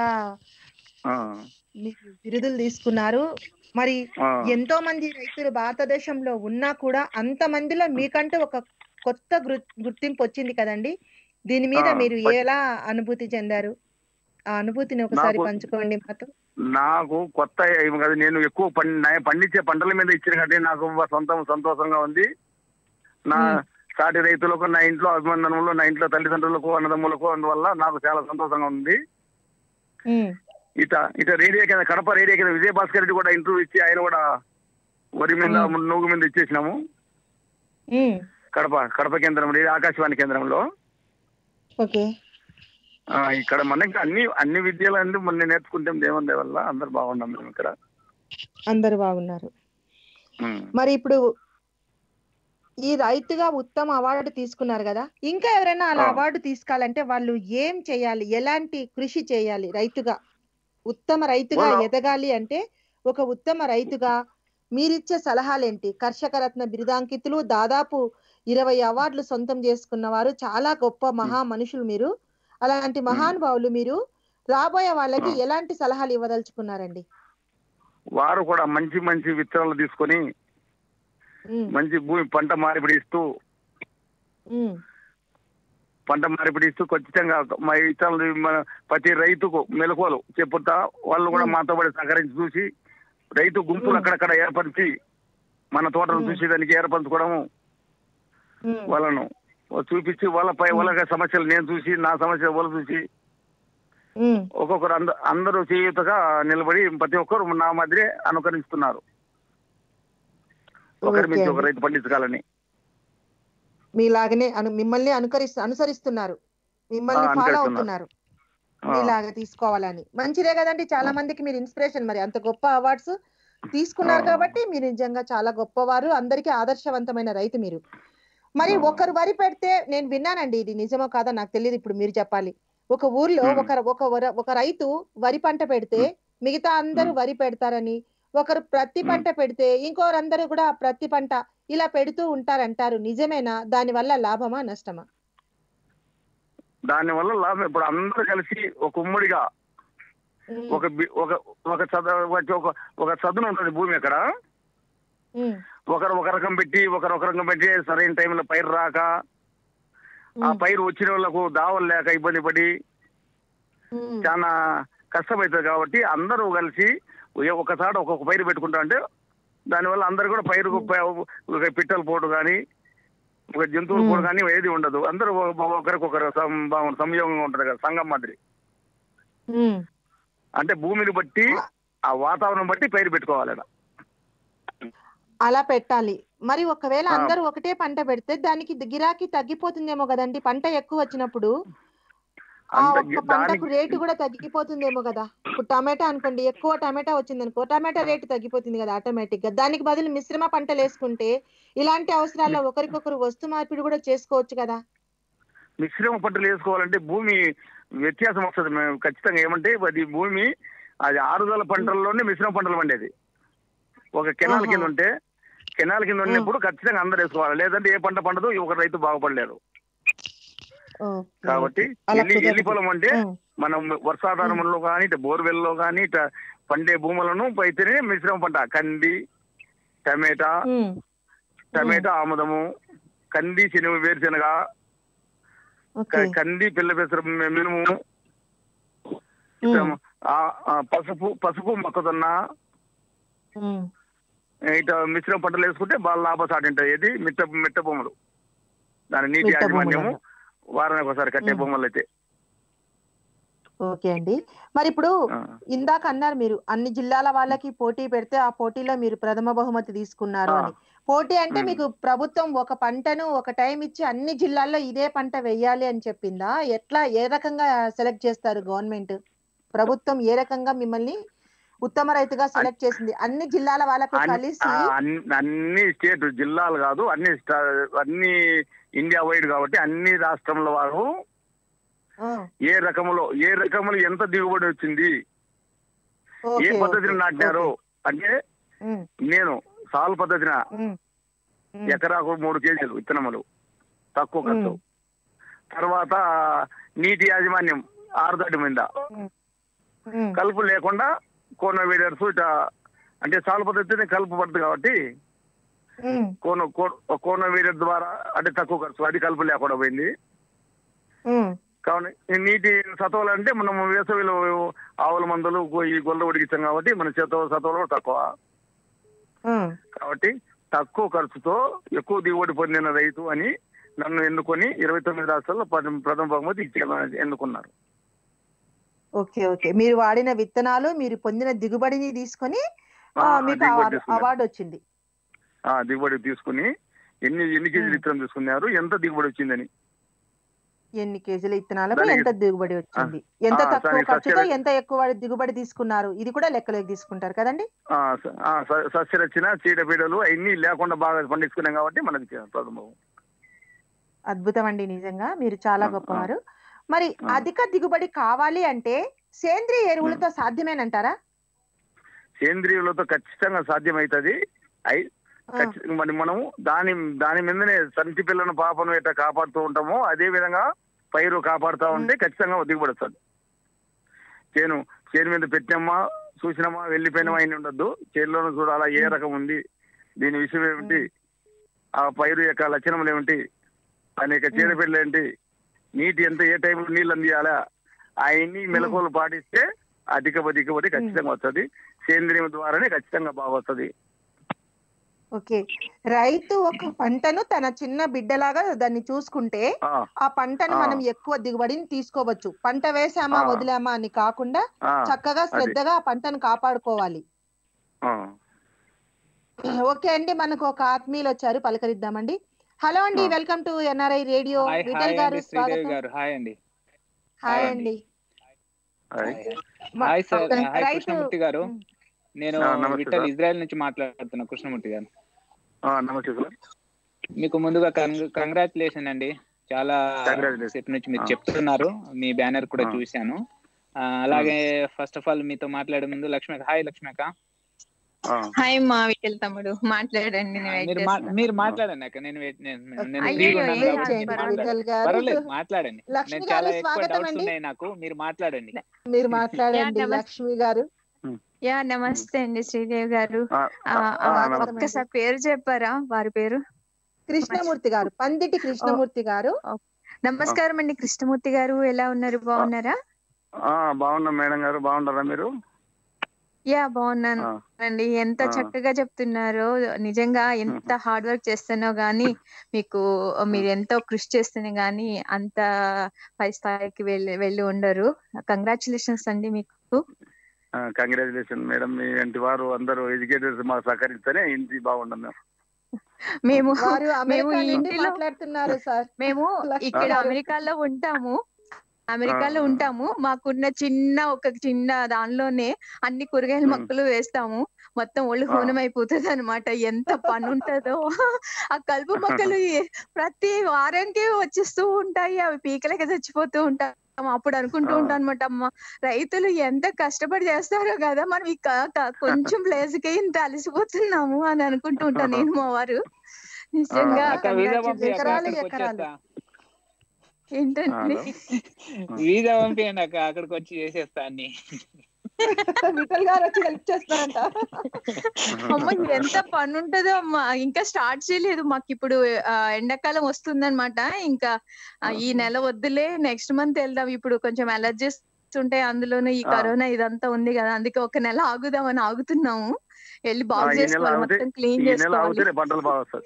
బిరుదులు తీసుకున్నారు. మరి ఎంతో మంది రైతులు భారతదేశంలో ఉన్నా కూడా అంత మందిలో మీకంటూ ఒక కొత్త గుర్తింపు వచ్చింది కదండి. దీని మీద మీరు ఎలా అనుభూతి చెందారు? ఆ అనుభూతిని ఒకసారి పంచుకోండి మాతో. నాకు కొత్త ఏమి కాదు, నేను ఎక్కువ పండించే పంటల మీద ఇచ్చిన కంటే నాకు సంతోషంగా ఉంది. నా సాటి రైతులకు, నా ఇంట్లో అభినందనలు, నా ఇంట్లో తల్లిదండ్రులకు, అన్నదమ్ములకు, అందువల్ల నాకు చాలా సంతోషంగా ఉంది. ఇట రేడియో కింద కడప రేడియో కింద విజయభాస్కర్ రెడ్డి కూడా ఇంటర్వ్యూ ఇచ్చి ఆయన కూడా వరి మీద నూగు మీద ఇచ్చేసినాము. కడప కేంద్రం ఆకాశవాణి కేంద్రంలో. ఇక్కడ మనకి అన్ని విద్యలు మొన్న నేర్చుకుంటే దేవుని వల్ల అందరు బాగున్నాం. మేము ఇక్కడ అందరు బాగున్నారు. మరి ఇప్పుడు ఈ రైతుగా ఉత్తమ అవార్డు తీసుకున్నారు కదా, ఇంకా ఎవరైనా అలా అవార్డు తీసుకోవాలంటే వాళ్ళు ఏం చేయాలి, ఎలాంటి కృషి చేయాలి? రైతుగా ఉత్తమ రైతుగా ఎదగాలి అంటే ఒక ఉత్తమ రైతుగా మీరిచ్చే సలహాలేంటి? కర్షక రత్న బిరుదాంకితులు, దాదాపు 20 అవార్డులు సొంతం చేసుకున్న వారు, చాలా గొప్ప మహా మనుషులు మీరు. అలాంటి మహానుభావులు మీరు రాబోయే వాళ్ళకి ఎలాంటి సలహాలు ఇవ్వదలుచుకున్నారండి? వారు కూడా మంచి మంచి విత్తనాలు తీసుకొని మంచి భూమి పంట మార్పిడి ఇస్తూ ఖచ్చితంగా మా విత్తనాలు ప్రతి రైతుకు మెలకువలు చెప్పుతా వాళ్ళు కూడా మాతో పాటు సహకరించి చూసి రైతు గుంపులు అక్కడక్కడ ఏర్పరిచి మన తోటను చూసి దానికి ఏర్పరచుకోవడము, వాళ్ళను చూపించి వాళ్ళ సమస్యలు నేను చూసి నా సమస్యలు వాళ్ళు చూసి ఒక్కొక్కరు అందరూ చేయుతగా నిలబడి ప్రతి ఒక్కరు నా మధ్య అనుకరిస్తున్నారు. ఒకరి నుంచి ఒక రైతు పండించాలని మీలాగనే మిమ్మల్ని అనుసరిస్తున్నారు, మిమ్మల్ని ఫాలో అవుతున్నారు మీలాగా తీసుకోవాలని. మంచిదే కదండి, చాలా మందికి మీరు ఇన్స్పిరేషన్. మరి అంత గొప్ప అవార్డ్స్ తీసుకున్నారు కాబట్టి మీరు నిజంగా చాలా గొప్పవారు, అందరికీ ఆదర్శవంతమైన రైతు మీరు. మరి ఒకరు వరి పెడితే, నేను విన్నానండి, ఇది నిజమో కాదో నాకు తెలియదు, ఇప్పుడు మీరు చెప్పాలి. ఒక ఊర్లో ఒక రైతు వరి పంట పెడితే మిగతా అందరూ వరి పెడతారని, ఒకరు ప్రతి పంట పెడితే ఇంకోరందరూ కూడా ప్రతి పంట ఇలా పెడుతూ ఉంటారంటారు. నిజమేనా? దాని వల్ల లాభమా నష్టమా? దాని వల్ల లాభం. ఇప్పుడు అందరూ కలిసి ఒక ఉమ్మడిగా ఒక చదును ఉంటుంది భూమి. అక్కడ ఒక రకం పెట్టి ఒక రకం పెట్టి సరైన టైంలో పైరు రాక, ఆ పైరు వచ్చిన వాళ్ళకు దావలు లేక ఇబ్బంది పడి చాలా కష్టమవుతుంది. కాబట్టి అందరూ కలిసి ఒకసారి ఒక్కొక్క పైరు పెట్టుకుంటా అంటే దానివల్ల అందరు కూడా పైరు పిట్టలు పోటు కానీ ఒక జంతువులు పోటు కానీ ఏది ఉండదు. అందరూ ఒకరికొకరు సంయోగంగా ఉంటారు కదా, సంఘం మాదిరి. అంటే భూమిని బట్టి ఆ వాతావరణం బట్టి పైరు పెట్టుకోవాలి, అలా పెట్టాలి. మరి ఒకవేళ అందరూ ఒకటే పంట పెడితే దానికి గిరాకీ తగ్గిపోతుందేమో కదండి, పంట ఎక్కువ వచ్చినప్పుడు ఆ ఒక్క పంటకు రేటు కూడా తగ్గిపోతుందేమో కదా. ఇప్పుడు టమాటా అనుకోండి, ఎక్కువ టమాటా వచ్చింది అనుకో, టమాటా రేటు తగ్గిపోతుంది కదా ఆటోమేటిక్ గా. దానికి బదులు మిశ్రమ పంటలు వేసుకుంటే ఇలాంటి అవసరాల్లో ఒకరికొకరు వస్తు మార్పిడి కూడా చేసుకోవచ్చు కదా. మిశ్రమ పంటలు వేసుకోవాలంటే భూమి వ్యత్యాసం వస్తుంది. మేము ఖచ్చితంగా ఏమంటే అది భూమి అది ఆరుదల పంటల్లోనే మిశ్రమ పంటలు పండేది. ఒక కెనాల్ కింద ఉంటే కెనాల్ కింద ఉన్నప్పుడు ఖచ్చితంగా అందరు వేసుకోవాలి, లేదంటే ఏ పంట పండదు, ఒక రైతు బాగుపడలేరు. కాబట్టి ఎల్లి పొలం అంటే మనం వర్షాధారంలో కానీ బోర్వెల్ లో కానీ పండే భూములను అయితేనే మిశ్రమ పంట. కంది, టమాటా ఆముదము, కంది శనగ వేరుశెనగ, కంది పిల్ల పెసర మినుము, పసుపు మొక్కజొన్న, ఇట్లా మిశ్రమ పంటలు వేసుకుంటే బాగా లాభసాటి ఉంటాయి. ఏది మిట్ట భూములు, దాని నీటి యాజమాన్యము వారానికి ఒకసారి కట్టే భూములు అయితే. ఓకే అండి. మరి ఇప్పుడు ఇందాక అన్నారు మీరు అన్ని జిల్లాల వాళ్ళకి పోటీ పెడితే ఆ పోటీలో మీరు ప్రథమ బహుమతి తీసుకున్నారు అని. పోటీ అంటే మీకు ప్రభుత్వం ఒక పంటను ఒక టైం ఇచ్చి అన్ని జిల్లాల్లో ఇదే పంట వెయ్యాలి అని చెప్పిందా? ఎట్లా, ఏ రకంగా సెలెక్ట్ చేస్తారు గవర్నమెంట్? ప్రభుత్వం ఏ రకంగా మిమ్మల్ని ఉత్తమ రైతుగా సెలెక్ట్ చేసింది? అన్ని జిల్లాల వాళ్ళకు కలిసి, అన్ని స్టేట్ జిల్లాలు కాదు, అన్ని ఇండియా వైడ్ కాబట్టి అన్ని రాష్ట్రంలో వారు ఏ రకములో ఎంత దిగుబడి వచ్చింది, ఏ పద్ధతిని నాటినారు అంటే, నేను సాల్ పద్ధతిన ఎకరాకు 3 కేజీలు విత్తనములు తక్కువ ఖర్చు, తర్వాత నీటి యాజమాన్యం ఆరుదడి మీద కలుపు లేకుండా కోనో వీడర్స్ ఇట్లా, అంటే సాల్ పద్ధతిని కలుపు పడుతుంది కాబట్టి కోనో వీడర్ ద్వారా అంటే తక్కువ ఖర్చు, అది కలుపు లేకుండా పోయింది. కాబట్టి నీటి సత్వాలు అంటే మనం వేసవిలో ఆవుల మందులు ఈ గొల్ల ఉడికిస్తాం కాబట్టి మన సత్వాలు తక్కువ. కాబట్టి తక్కువ ఖర్చుతో ఎక్కువ దిగుబడి పొందిన రైతు అని నన్ను ఎన్నుకొని 29 రాష్ట్రాల్లో ప్రథమ బహుమతి ఎన్నుకున్నారు. Okay okay. మీరు వాడిన విత్తనాలు, మీరు పొందిన దిగుబడిని తీసుకొని మీకు అవార్డు వచ్చింది. దిగుబడి తీసుకుని ఎన్ని కేజీలు విత్తనం తీసుకున్నారు, ఎంత దిగుబడి వచ్చిందని. ఎన్ని కేజీల ఇత్తనాలకు దానికి ఎంత దిగుబడి వచ్చింది, ఎంత తక్కువ దానికి ఖర్చుతో సస్య ఎంత ఎక్కువ దిగుబడి తీసుకున్నారు, ఇది కూడా లెక్కలోకి తీసుకుంటారు కదండి. సస్యరచన చీడపీడలు అవన్నీ లేకుండా బాగా పండించుకున్నాం కాబట్టి మనకి ప్రథమం. అద్భుతం అండి, నిజంగా మీరు చాలా గొప్పవారు. మరి అధిక దిగుబడి కావాలి అంటే సేంద్రియ ఎరువులతో సాధ్యమేనంటారా? సేంద్రియులతో ఖచ్చితంగా సాధ్యమవుతుంది. మరి మనము దాని మీదనే సంటి పిల్లను పాపను ఎట్లా కాపాడుతూ ఉంటామో అదే విధంగా పైరు కాపాడుతూ ఉంటే ఖచ్చితంగా దిగుబడి వస్తుంది. చేను మీద పెట్టినమ్మా చూసినామా వెళ్ళిపోయినామా అయిన ఉండద్దు. చేనులోనూ చూడాలా ఏ రకం ఉంది, దీని విషయం ఏమిటి, ఆ పైరు యొక్క లక్షణములు ఏమిటి, అనేక చీడపీడలు ఏంటి, నీటి ఎంత ఏ టైంలో నీళ్ళు అందియాలా, అవన్నీ మెలకువలు పాటిస్తే అధిక దిగుబడి ఖచ్చితంగా వస్తుంది. సేంద్రియం ద్వారానే ఖచ్చితంగా బాగా వస్తుంది. ఓకే, రైతు ఒక పంటను తన చిన్న బిడ్డలాగా దాన్ని చూసుకుంటే ఆ పంటను మనం ఎక్కువ దిగుబడిని తీసుకోవచ్చు. పంట వేసామా వదిలామా అని కాకుండా చక్కగా శ్రద్ధగా ఆ పంటను కాపాడుకోవాలి. ఓకే అండి, మనకు ఒక ఆత్మీయులు వచ్చారు, పలకరిద్దామండి. హలో అండి, welcome to NRI radio. Vithal garu స్వాగతం. హాయ్ అండి. హాయ్ అండి. Hi sir. హాయ్ కృష్ణమూర్తి గారు. నేను విఠల్ ఇజ్రాయెల్ నుంచి మాట్లాడుతున్నా. కృష్ణమూర్తి గారు నమస్తే సార్. మీకు ముందుగా కంగ్రాచులేషన్ అండి. చాలా సేపు నుంచి మీరు చెప్తున్నారు, మీ బ్యానర్ కూడా చూశాను. అలాగే ఫస్ట్ ఆఫ్ ఆల్ మీతో మాట్లాడే ముందు లక్ష్మిక. హాయ్ లక్ష్మిక. హాయ్ మా విఠల్ తమ్ముడు, మాట్లాడండి. మీరు మాట్లాడండి అక్క, నేను పర్వాలేదు మాట్లాడండి. నేను చాలా ఎక్కువ డౌట్స్ ఉన్నాయి నాకు, మీరు మాట్లాడండి. మీరు మాట్లాడండి లక్ష్మి గారు. యా నమస్తే అండి శ్రీదేవి గారు. ఒక్కసారి పేరు చెప్పారా? వారి పేరు కృష్ణమూర్తి గారు, పందిటి కృష్ణమూర్తి గారు. నమస్కారం అండి కృష్ణమూర్తి గారు, ఎలా ఉన్నారు? బాగున్నారా? బాగున్నా మేడం గారు, బాగున్నారా మీరు? యా బాగున్నాను అండి. ఎంత చక్కగా చెప్తున్నారో, నిజంగా ఎంత హార్డ్ వర్క్ చేస్తానో గానీ మీరు ఎంతో కృషి చేస్తేనే గానీ అంత పై స్థాయికి వెళ్ళి ఉండరు. కంగ్రాచులేషన్స్ అండి మీకు. Congratulation madam. మీ వంటి వారు అందరూ ఎడ్యుకేటర్స్ మాకు సహకరిస్తేనే ఇంటి బాగుండదు. మేము మాట్లాడుతున్నారు సార్. మేము ఇక్కడ అమెరికాలో ఉంటాము. మాకున్న ఒక చిన్న దానిలోనే అన్ని కూరగాయల మొక్కలు వేస్తాము. మొత్తం ఒళ్ళు హోనం అయిపోతుంది అనమాట. ఎంత పని ఉంటుందో. ఆ కలుపు మొక్కలు ప్రతి వారానికి వచ్చేస్తూ ఉంటాయి, అవి పీకలకి చచ్చిపోతూ ఉంటాయి. అప్పుడు అనుకుంటూ ఉంటాం అనమాట, అమ్మ రైతులు ఎంత కష్టపడి చేస్తారో కదా, మనం కొంచెం ప్లేస్కి ఇంత అలసిపోతున్నాము అని అనుకుంటూ ఉంటాను నేను, మా వారు. నిజంగా ఏంటండి వీజా పంపించండి అక్క, అక్కడికి వచ్చి చేసేస్తా అన్ని. విఠల్ గారు వచ్చి హెల్ప్ చేస్తారంట. అమ్మ ఎంత పని ఉంటదో అమ్మా. ఇంకా స్టార్ట్ చేయలేదు, మాకు ఇప్పుడు ఎండాకాలం వస్తుందన్నమాట. ఇంకా ఈ నెల వద్దులే, నెక్స్ట్ మంత్ వెళ్దాం. ఇప్పుడు కొంచెం అలర్జీస్ ఉంటాయి, అందులోనూ ఈ కరోనా ఇదంతా ఉంది కదా, అందుకే ఒక నెల ఆగుదామని ఆగుతున్నాము. వెళ్ళి బాగు చేసుకోవాలి, మొత్తం క్లీన్ చేసుకోవాలి.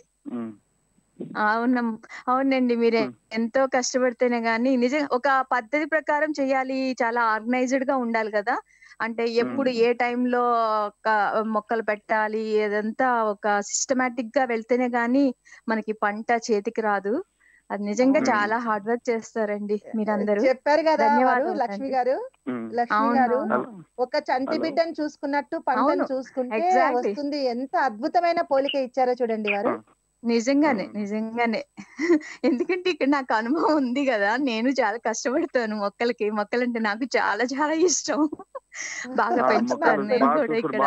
అవునండి, మీరే ఎంతో కష్టపడితేనే గానీ నిజంగా ఒక పద్ధతి ప్రకారం చేయాలి. చాలా ఆర్గనైజ్డ్ గా ఉండాలి కదా. అంటే ఎప్పుడు ఏ టైంలో మొక్కలు పెట్టాలి, ఏదంతా ఒక సిస్టమాటిక్ గా వెళ్తేనే గానీ మనకి పంట చేతికి రాదు. అది నిజంగా చాలా హార్డ్ వర్క్ చేస్తారండి మీరందరూ. చెప్పారు కదా లక్ష్మి గారు. లక్ష్మి గారు ఒక చంటి బిడ్డను చూసుకున్నట్టు పంటను చూసుకుంటే వస్తుంది. ఎంత అద్భుతమైన పోలిక ఇచ్చారో చూడండి వారు. నిజంగానే ఎందుకంటే ఇక్కడ నాకు అనుభవం ఉంది కదా, నేను చాలా కష్టపడతాను మొక్కలంటే నాకు చాలా చాలా ఇష్టం. బాగా పెంచుతాను నేను కూడా ఇక్కడ.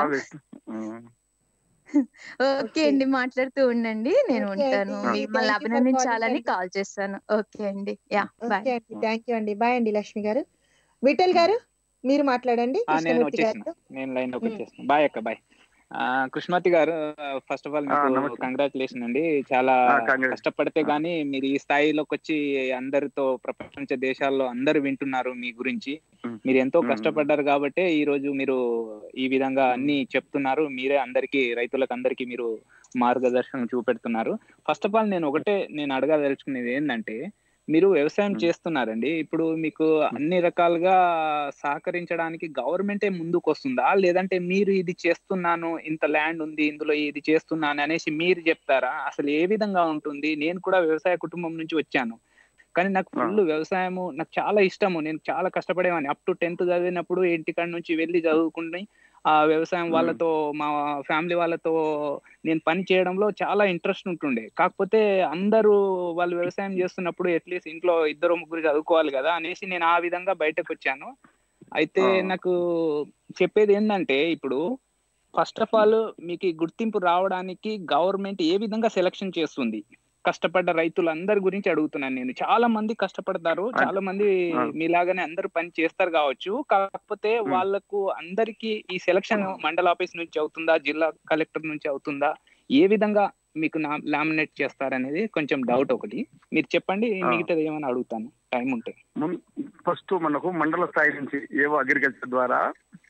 ఓకే అండి, మాట్లాడుతూ ఉండండి, నేను ఉంటాను. మిమ్మల్ని అభినందించాలని కాల్ చేస్తాను. ఓకే అండి, యా బాయ్. థ్యాంక్ యూ అండి, బాయ్ అండి. లక్ష్మి గారు. విఠల్ గారు మీరు మాట్లాడండి. నేను లైన్ లోకి వచ్చేస్తాను. బాయ్ అక్క, bye. Krishnamurthy garu, first of all మీకు కంగ్రాచులేషన్ అండి. చాలా కష్టపడితే గానీ మీరు ఈ స్థాయిలోకి వచ్చి అందరితో ప్రపంచ దేశాల్లో అందరు వింటున్నారు మీ గురించి. మీరు ఎంతో కష్టపడ్డారు కాబట్టి ఈ రోజు మీరు ఈ విధంగా అన్ని చెప్తున్నారు. మీరే అందరికి రైతులకు అందరికి మీరు మార్గదర్శనం చూపెడుతున్నారు. ఫస్ట్ ఆఫ్ ఆల్ నేను అడగదలుచుకునేది ఏంటంటే, మీరు వ్యవసాయం చేస్తున్నారండి, ఇప్పుడు మీకు అన్ని రకాలుగా సహకరించడానికి గవర్నమెంటే ముందుకు వస్తుందా, లేదంటే మీరు ఇది చేస్తున్నాను, ఇంత ల్యాండ్ ఉంది, ఇందులో ఇది చేస్తున్నాను అనేసి మీరు చెప్తారా? అసలు ఏ విధంగా ఉంటుంది? నేను కూడా వ్యవసాయ కుటుంబం నుంచి వచ్చాను, కానీ నాకు ఫుల్ వ్యవసాయము నాకు చాలా ఇష్టము. నేను చాలా కష్టపడేవాడిని. అప్ టు 10th చదివినప్పుడు ఇంటికాడ నుంచి వెళ్ళి చదువుకుని ఆ వ్యవసాయం వాళ్ళతో, మా ఫ్యామిలీ వాళ్ళతో నేను పని చేయడంలో చాలా ఇంట్రెస్ట్ ఉంటుండే. కాకపోతే అందరూ వాళ్ళు వ్యవసాయం చేస్తున్నప్పుడు అట్లీస్ట్ ఇంట్లో 2-3 చదువుకోవాలి కదా అనేసి నేను ఆ విధంగా బయటకు వచ్చాను. అయితే నాకు చెప్పేది ఏంటంటే, ఇప్పుడు ఫస్ట్ ఆఫ్ ఆల్ మీకు ఈ గుర్తింపు రావడానికి గవర్నమెంట్ ఏ విధంగా సెలక్షన్ చేస్తుంది? కష్టపడ్డ రైతులందరి గురించి అడుగుతున్నాను నేను. చాలా మంది కష్టపడతారు, చాలా మంది మీలాగానే అందరూ పని చేస్తారు కావచ్చు. కాకపోతే వాళ్ళకు అందరికి ఈ సెలక్షన్ మండల ఆఫీస్ నుంచి అవుతుందా, జిల్లా కలెక్టర్ నుంచి అవుతుందా, ఏ విధంగా మీకు లామినేట్ చేస్తారనేది కొంచెం డౌట్ ఒకటి. మీరు చెప్పండి, మిగతాది ఏమైనా అడుగుతాను టైం ఉంటే. ఫస్ట్ మనకు మండల స్థాయి నుంచి ఏవో అగ్రికల్చర్ ద్వారా,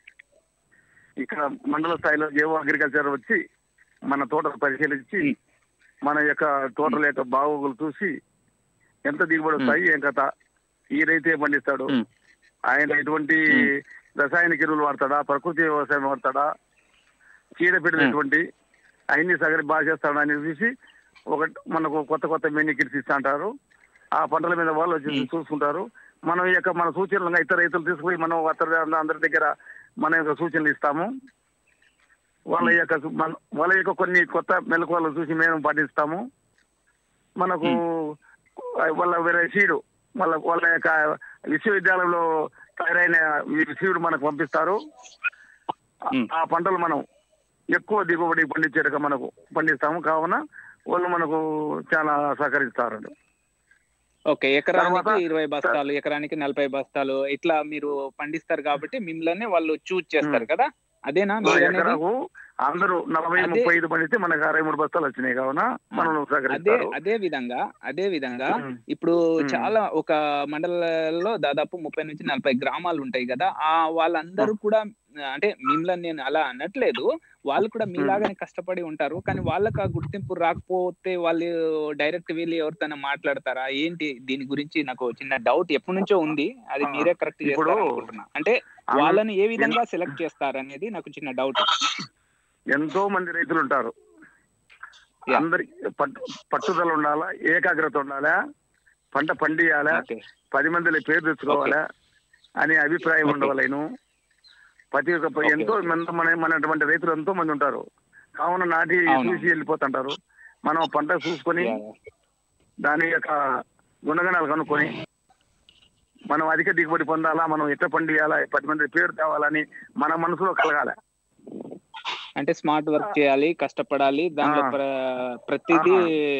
ఇక్కడ మండల స్థాయిలో ఏవో అగ్రికల్చర్ వచ్చి మన తోటలు పరిశీలించి మన యొక్క తోటల యొక్క బాగోగులు చూసి ఎంత దిగుబడి వస్తాయి, ఏం కథ, ఈ రైతు ఏం పండిస్తాడు, ఆయన ఎటువంటి రసాయనిక ఎరువులు వాడతాడా, ప్రకృతి వ్యవసాయం వాడతాడా, చీడపీడలు ఎటువంటి అన్ని సగరి బాగా చేస్తాడా అని చూసి మనకు కొత్త మెనీ కిట్స్ ఇస్తా అంటారు. ఆ పంటల మీద వాళ్ళు వచ్చి చూసుకుంటారు. మనం మన సూచనలుగా ఇతర రైతులు తీసుకుపోయి మనం అందరి దగ్గర మన యొక్క సూచనలు ఇస్తాము. వాళ్ళ యొక్క కొన్ని కొత్త మెలకువలు చూసి మేము పాటిస్తాము. మనకు వాళ్ళ సీడు వాళ్ళ యొక్క విశ్వవిద్యాలయంలో తయారైన సీడు మనకు పంపిస్తారు. ఆ పంటలు మనం ఎక్కువ దిగుబడి పండించేట్టుగా మనకు పండిస్తాము. కావున వాళ్ళు మనకు చాలా సహకరిస్తారు. ఓకే, ఎకరానికి 20 బస్తాలు, ఎకరానికి 40 బస్తాలు ఇట్లా మీరు పండిస్తారు కాబట్టి మిమ్మల్ని వాళ్ళు చూజ్ చేస్తారు కదా, అదేనా? అందరూ 40-35 పండితే మనకు 63 బస్తాలు వచ్చినాయి. కావున మనం అదే విధంగా ఇప్పుడు చాలా ఒక మండలంలో దాదాపు 30 నుంచి 40 గ్రామాలు ఉంటాయి కదా, ఆ వాళ్ళందరూ కూడా అంటే మిమ్మల్ని నేను అలా అనట్లేదు, వాళ్ళు కూడా మీలాగానే కష్టపడి ఉంటారు. కానీ వాళ్ళకి ఆ గుర్తింపు రాకపోతే వాళ్ళు డైరెక్ట్ వెళ్ళి ఎవరితోనే మాట్లాడతారా ఏంటి? దీని గురించి నాకు చిన్న డౌట్ ఎప్పటి నుంచో ఉంది, అది మీరే కరెక్ట్ చేస్తారు అనుకుంటున్నా. అంటే వాళ్ళని ఏ విధంగా సెలెక్ట్ చేస్తారు అనేది నాకు చిన్న డౌట్. ఎంతో మంది రైతులు ఉంటారు, అందరి పట్టుదల ఉండాలా, ఏకాగ్రత ఉండాలా, పంట పండియాలా, 10 మందిలో పేరు తెచ్చుకోవాలా అనే అభిప్రాయం ఉండవలేను. ప్రతి ఒక్క ఎంతో మనటువంటి రైతులు ఎంతో మంది ఉంటారు. కావున నాటి చూసి వెళ్ళిపోతుంటారు. మనం పంట చూసుకొని దాని యొక్క గుణగణాలు కనుక్కొని మనం అధిక దిగుబడి పొందాలా, మనం ఎట్లా పండియాలా, 10 మంది పేరు తేవాలని మన మనసులో కలగాలి. అంటే స్మార్ట్ వర్క్ చేయాలి, కష్టపడాలి, దాంట్లో ప్రతిదీ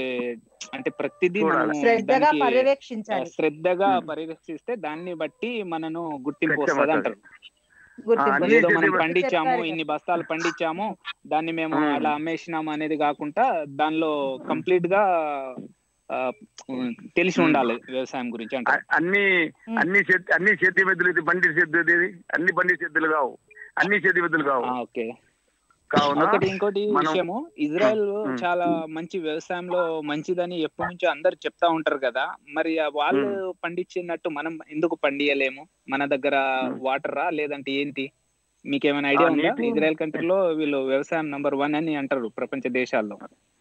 శ్రద్ధగా పర్యవేక్షిస్తే దాన్ని బట్టి మనను గుర్తింపు వస్తుంది అంటారు. ఏదో మనం పండించాము, ఇన్ని బస్తాలు పండించాము, దాన్ని మేము అలా అమ్మేసినాము అనేది కాకుండా దానిలో కంప్లీట్ గా తెలిసి ఉండాలి వ్యవసాయం గురించి అంటారు. అన్ని సేద్య మెద్దులు, బండి సేద్యులు, అన్ని బండి సేద్యులు కావు, అన్ని సేద్య మెద్దులు కావు. ఓకే, ఇంకోటి విషయము, ఇజ్రాయెల్ చాలా మంచి వ్యవసాయంలో మంచిదని ఎప్పటి నుంచో అందరు చెప్తా ఉంటారు కదా, మరి వాళ్ళు పండించినట్టు మనం ఎందుకు పండియలేము? మన దగ్గర వాటరా లేదంటే ఏంటి? మీకేమైనా ఐడియా ఉందా? ఇజ్రాయెల్ కంట్రీలో వీళ్ళు వ్యవసాయం నంబర్ 1 అని అంటారు ప్రపంచ దేశాల్లో.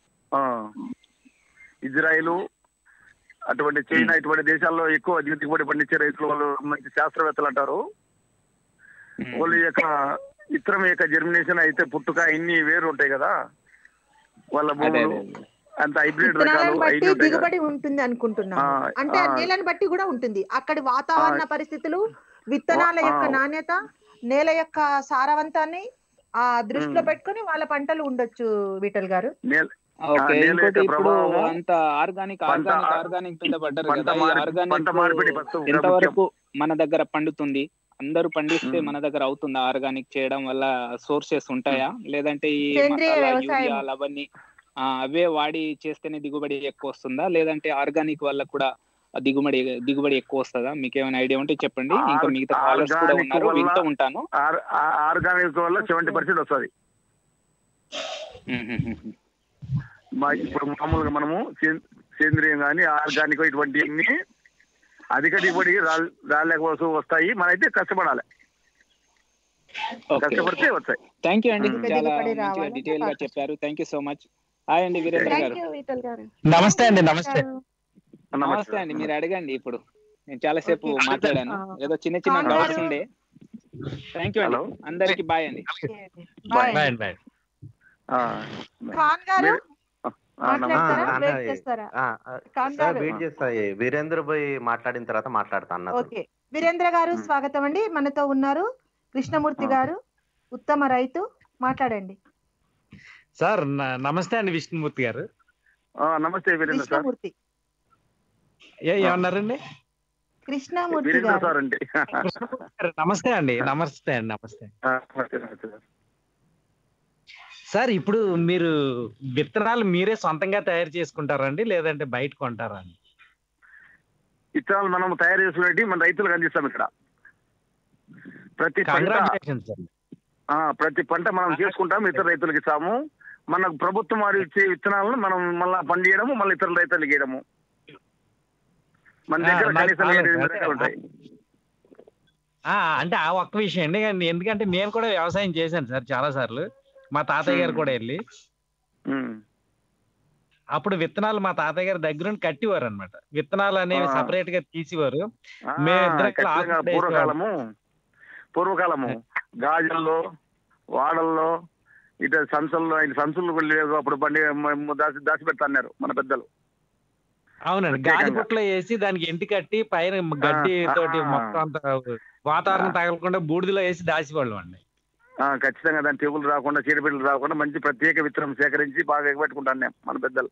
ఇజ్రాయెల్ అటువంటి చైనా ఇటువంటి దేశాల్లో ఎక్కువ దిగుబడి పండించే రైతులు వాళ్ళు మంచి శాస్త్రవేత్తలు అంటారు. వాళ్ళ యొక్క ఇతరం యొక్క జర్మినేషన్ అయితే పుట్టుక ఇన్ని వేరు ఉంటాయి కదా, వాళ్ళ భూములు అంత హైబ్రిడ్ రకాలు దిగుబడి ఉంటుంది అనుకుంటున్నాను. అంటే నేలను బట్టి కూడా ఉంటుంది, అక్కడి వాతావరణ పరిస్థితులు, విత్తనాల యొక్క నాణ్యత, నేల యొక్క సారవంతాన్ని ఆ దృష్టిలో పెట్టుకుని వాళ్ళ పంటలు ఉండొచ్చు. విఠల్ గారు, ఇప్పుడు అంత ఆర్గానిక్ మీద పడ్డారు కదా, ఆర్గానిక్ ఎంతవరకు మన దగ్గర పండుతుంది? అందరూ పండిస్తే మన దగ్గర అవుతుందా? ఆర్గానిక్ చేయడం వల్ల సోర్సెస్ ఉంటాయా, లేదంటే ఈ మసాలా, యూరియాలు అవన్నీ అవే వాడి చేస్తేనే దిగుబడి ఎక్కువ వస్తుందా, లేదంటే ఆర్గానిక్ వల్ల కూడా దిగుబడి ఎక్కువ వస్తుందా? మీకు ఏమైనా ఐడియా ఉంటే చెప్పండి. ఇంకా మిగతా కాలర్స్ కూడా ఉన్నారు, వింటూ ఉంటాను. ఆర్గానిక్ వల్ల 70% వస్తుంది. ఇప్పుడు మామూలుగా మనము సేంద్రియం కానీ ఆర్గానిక్ ఇటువంటి అధిక దిగుబడి రాలేకపోతూ వస్తాయి. మనైతే కష్టపడాలి, కష్టపడితే వస్తాయి. థ్యాంక్ యూ అండి, చాలా మంచిగా డీటెయిల్ గా చెప్పారు. Thank you so much. Hi అండి వీరేంద్ర గారు. నమస్తే అండి. నమస్తే. నమస్తే అండి. మీరు అడగండి. ఇప్పుడు నేను చాలాసేపు మాట్లాడాను, ఏదో చిన్న చిన్న డౌట్స్ ఉండే. థ్యాంక్ యూ అండి, అందరికి బాయ్ అండి. వెయిట్ చేస్తా, వీరేంద్ర భాయ్ మాట్లాడిన తర్వాత మాట్లాడతాను. ఓకే, వీరేంద్ర గారు స్వాగతం అండి. మనతో ఉన్నారు కృష్ణమూర్తి గారు, ఉత్తమ రైతు, మాట్లాడండి సార్. నమస్తే అండి విష్ణుమూర్తి గారు. నమస్తే కృష్ణమూర్తి. ఏమన్నారండి? కృష్ణమూర్తి గారు. నమస్తే అండి. నమస్తే అండి. నమస్తే సార్. ఇప్పుడు మీరు విత్తనాలు మీరే సొంతంగా తయారు చేసుకుంటారండి, లేదంటే బయట కొంటారా అండి? విత్తనాలు మనం తయారు చేసుకునేవి మన రైతులకు అందిస్తాం. ఇక్కడ ప్రతి పంట మనం చేసుకుంటాం, ఇతర రైతులకు ఇస్తాము. మనకు ప్రభుత్వం వారు ఇచ్చే విత్తనాలను మనం మళ్ళా పండియడము, మళ్ళీ ఇతర రైతులకు ఇవ్వడము. మన దగ్గర కనీసం ఉంటాయి. అంటే ఆ ఒక్క విషయం అండి, ఎందుకంటే నేను కూడా వ్యవసాయం చేశాను సార్ చాలా సార్లు. మా తాతయ్య గారు కూడా వెళ్ళి అప్పుడు విత్తనాలు మా తాతయ్య గారి దగ్గర కట్టివారు అనమాట. విత్తనాలు అనేవి సపరేట్ గా తీసేవారు. పూర్వకాలము గాజుల్లో, వాడల్లో, ఇటు సంచులు లేవు అప్పుడు, బండి దాచి పెడతాన్నారు మన పెద్దలు. అవునండి, గాలి బుట్టలో వేసి దానికి ఎంటి కట్టి పైన గడ్డి తోటి మొత్తం అంతా వాతావరణం తగలకుండా బూడిదలో వేసి దాచివాళ్ళం అండి. ఖచ్చితంగా దాని తెగులు రాకుండా, చీడపీడలు రాకుండా మంచి ప్రత్యేక విత్తనం సేకరించి బాగా ఎగబెట్టుకుంటాను మన పెద్దలు.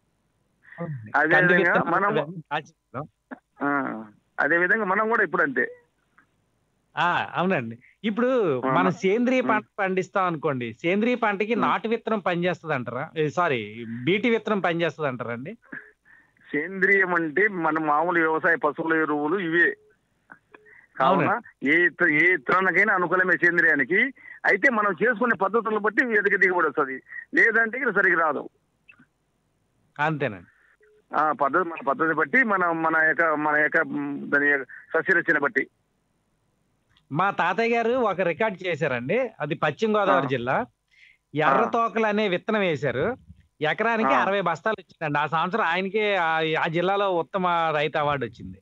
అదే విధంగా మనం కూడా ఇప్పుడు అంతే. అవునండి. ఇప్పుడు మనం సేంద్రియ పంట పండిస్తాం అనుకోండి, సేంద్రియ పంటకి నాటు విత్తనం పనిచేస్తుంది అంటారా? సారీ, బీటీ విత్తనం పనిచేస్తుంది అంటారా అండి? సేంద్రియం అంటే మన మామూలు వ్యవసాయ పశువుల ఎరువులు ఇవే కావున ఏ విత్తనానికైనా అనుకూలమే సేంద్రియానికి. అయితే మనం చేసుకునే పద్ధతులను బట్టి ఎదిగి దిగుబడి వస్తుంది, లేదంటే ఇది సరిగ్గా రాదు. అంతేనండి. మన పద్ధతి బట్టి మన యొక్క దాని సస్యరచన బట్టి. మా తాతయ్య గారు ఒక రికార్డ్ చేశారండి, అది పశ్చిమ గోదావరి జిల్లా. ఎర్ర తోకలు అనే విత్తనం వేశారు, ఎకరానికి 60 బస్తాలు వచ్చిందండి. ఆ సంవత్సరం ఆయనకి ఆ జిల్లాలో ఉత్తమ రైతు అవార్డు వచ్చింది.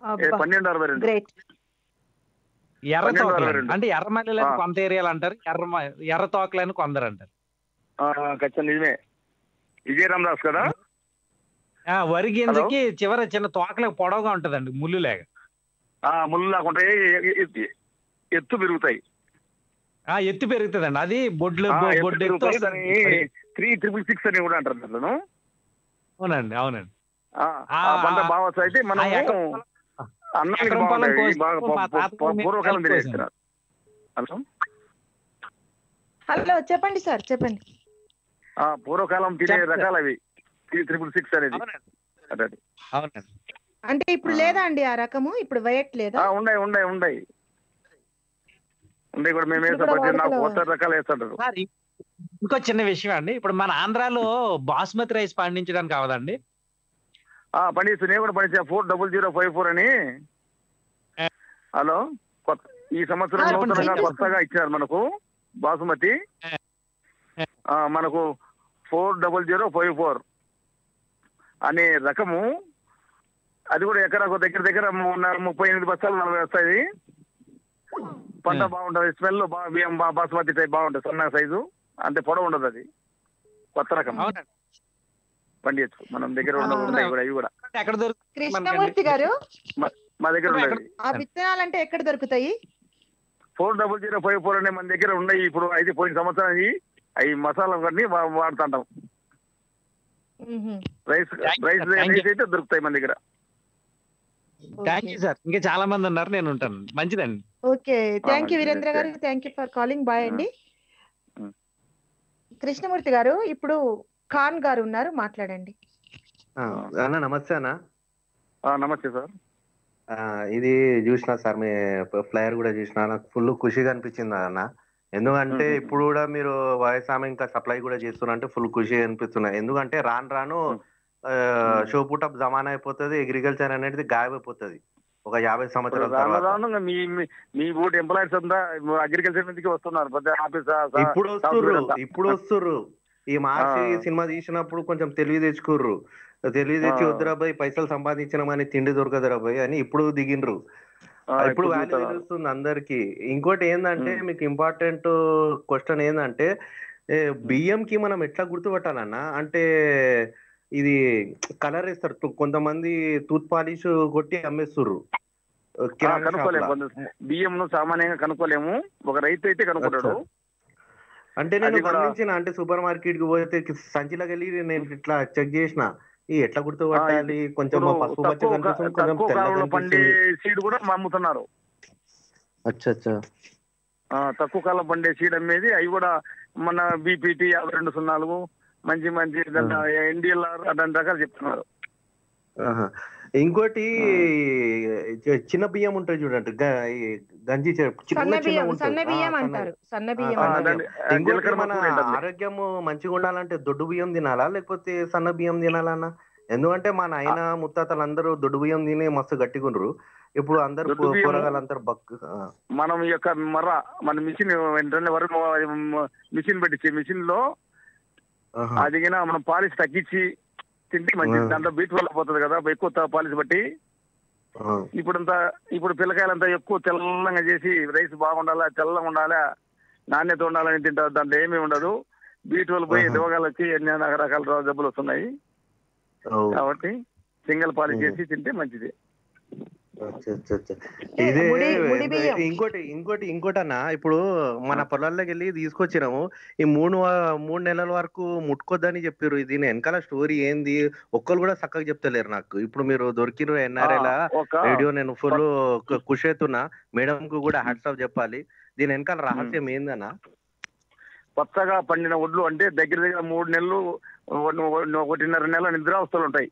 ఎర్ర తోకలు అంటే ఎర్రమల్లి కొంత ఏరియాలు అంటారు, ఎర్ర తోకలని కొందరు అంటారు. నిజమే. విజయ రామదాస్ కదా. వరి గింజకి చివర చిన్న తోకలకు పొడవుగా ఉంటదండి, ముళ్ళు లేక. ముళ్ళు లేకుంటాయి, ఎత్తు పెరుగుతాయి. ఎత్తు పెరుగుతుందండి, అది బొడ్లు 3666 అని కూడా అంటారు దాంట్లో. అవునండి. అవునండి. పంట బాగా వస్తాయి. అయితే మనం పూర్వకాలం తినేస్తున్నారు. హలో, చెప్పండి సార్, చెప్పండి. పూర్వకాలం తినే రకాలు అవి 3666 అనేది. అవునండి. అంటే ఇప్పుడు లేదా అండి ఆ రకము? ఇప్పుడు వేయట్లేదా? ఉన్నాయి కూడా మేము వేస్తాం, కొత్త రకాలు వేస్తుంటారు. ఇంకో చిన్న విషయం అండి, ఇప్పుడు మన ఆంధ్రాలో బాస్మతి రైస్ పండించడానికి అవదండి? పండిస్తు నేను కూడా పండించా 40054 అని. హలో, ఈ సంవత్సరం నూతనంగా కొత్తగా ఇచ్చారు మనకు బాసుమతి. మనకు 40054 అనే రకము. అది కూడా ఎకరాకు దగ్గర 38 బస్తాలు మనం వేస్తాయి. పంట బాగుంటది, స్మెల్ బియ్యం బాసుమతి టైప్ బాగుంటది, సన్నగా సైజు, అంతే పొడవు ఉండదు. అది కొత్త రకం పండించు మన దగ్గర ఉన్నాయి కూడా. ఇవి కూడా కృష్ణమూర్తి గారు మా దగ్గర ఉన్నాయి. ఆ విత్తనాలు అంటే ఎక్కడ దొరుకుతాయి? 40054 అనే మన దగ్గర ఉన్నాయి. ఇప్పుడు అయితే పోయిన సంవత్సరం అవి మసాలా అన్ని వాడుతుంటాం. రైస్ అయితే దొరుకుతాయి మన దగ్గర. Thank you sir. ఇంకా చాలా మంది ఉన్నారు, నేను ఉంటాను. మంచిదండి. Okay, thank you Veerendra garu, thank you for calling. Bye అండి. కృష్ణమూర్తి గారు, ఇప్పుడు ఖాన్ గారు ఉన్నారు, మాట్లాడండి. నమస్తే అన్న. నమస్తే సార్. ఇది చూసిన సార్, మీ ఫ్లైయర్ కూడా చూసిన, నాకు ఫుల్ ఖుషిగా అనిపించింది అన్న. ఎందుకంటే ఇప్పుడు కూడా మీరు వ్యవసాయం ఇంకా సప్లై కూడా చేస్తున్నారంటే ఫుల్ ఖుషి అనిపిస్తున్నాయి. ఎందుకంటే రాను షోపుటప్ జమానా అయిపోతుంది, అగ్రికల్చర్ అనేది గాయమైపోతుంది ఒక 50 సంవత్సరాల తర్వాత. మీ ఊటి ఎంప్లాయీస్ అంతా అగ్రికల్చర్ మీదకి వస్తున్నారు. ఇప్పుడు వస్తుర్రు. ఈ మార్చి సినిమా తీసినప్పుడు కొంచెం తెలివి తెచ్చుకుర్రు. తెలియదచ్చి వద్దురాబాయ్ పైసలు సంపాదించినామని తిండి దొరకదురాబాయ్ అని ఇప్పుడు దిగిండ్రు. ఇప్పుడు వాల్యూ తెలుస్తుంది అందరికి. ఇంకోటి ఏంటంటే మీకు ఇంపార్టెంట్ క్వశ్చన్ ఏంటంటే బియ్యం కి మనం ఎట్లా గుర్తుపట్టాలన్న అంటే ఇది కలర్ వేస్తారు కొంతమంది టూత్ పాలిష్ కొట్టి అమ్మేస్తుర్రు. బియ్యం సామాన్యంగా కనుక్కోలేము, ఒక రైతు అయితే కనుక్కుంటాడు. అంటే నేను గమనించిన అంటే సూపర్ మార్కెట్ కి పోతే సంచిలోకి వెళ్ళి నేను ఇట్లా చెక్ చేసిన ఎట్లా గుర్తుపట్టాలి, కొంచెం పసుపు పచ్చ కనిపిస్తుంది, కొంచెం పండే సీడ్ కూడా అమ్ముతున్నారు. తక్కువ కాలం పండే సీడ్ అమ్మేది అవి కూడా మన బీపీటీ 5204 మంచి మంచి ఎన్డీఎల్ఆర్ అటువంటి రకాలు చెప్తున్నారు. ఇంకోటి చిన్న బియ్యం ఉంటాయి చూడండి, గంజి మన ఆరోగ్యం మంచిగా ఉండాలంటే దొడ్డు బియ్యం తినాలా లేకపోతే సన్న బియ్యం తినాలన్నా? ఎందుకంటే మా నాయన ముత్తాతలు అందరూ దొడ్డు బియ్యం తిని మస్తు గట్టిగుండ్రు. ఇప్పుడు అందరు కూరగాయలందరూ మనం ఈ యొక్క మన మిషన్ వరకు మిషన్ పెట్టించి మిషన్ లో అది మనం పాలిష్ తగ్గించి తింటే మంచిది. దాంట్లో బీట్ వల్ల పోతుంది కదా ఎక్కువ పాలిష్ బట్టి. ఇప్పుడు పిల్లకాయలంతా ఎక్కువ తెల్లంగా చేసి రైస్ బాగుండాలా, తెల్లగా ఉండాలా, నాణ్యత ఉండాలని తింటారు. దాంట్లో ఏమీ ఉండదు. బీట్ వల్ల పోయి రోగాలు వచ్చి ఎన్ని రకరకాల జబ్బులు వస్తున్నాయి. కాబట్టి సింగిల్ పాలిష్ చేసి తింటే మంచిది. ఇదే ఇంకోటి అన్న, ఇప్పుడు మన పొలాల్లోకి వెళ్ళి తీసుకొచ్చినాము, ఈ మూడు నెలల వరకు ముట్టుకోద్దని చెప్పారు. ఇది వెనకాల స్టోరీ ఏంది ఒక్కరు కూడా చక్కగా చెప్తలేరు నాకు. ఇప్పుడు మీరు దొరికిన ఎన్ఆర్ఐలా వీడియో నేను ఫుల్ ఖుషి అవుతున్నా. మేడం కు కూడా హ్యాట్స్ ఆఫ్ చెప్పాలి. దీని వెనకాల రహస్యం ఏందన్నా? కొత్తగా పండిన ఒడ్లు అంటే దగ్గర దగ్గర 3 నెలలు 1.5 నెలల నిద్రావస్థలు ఉంటాయి.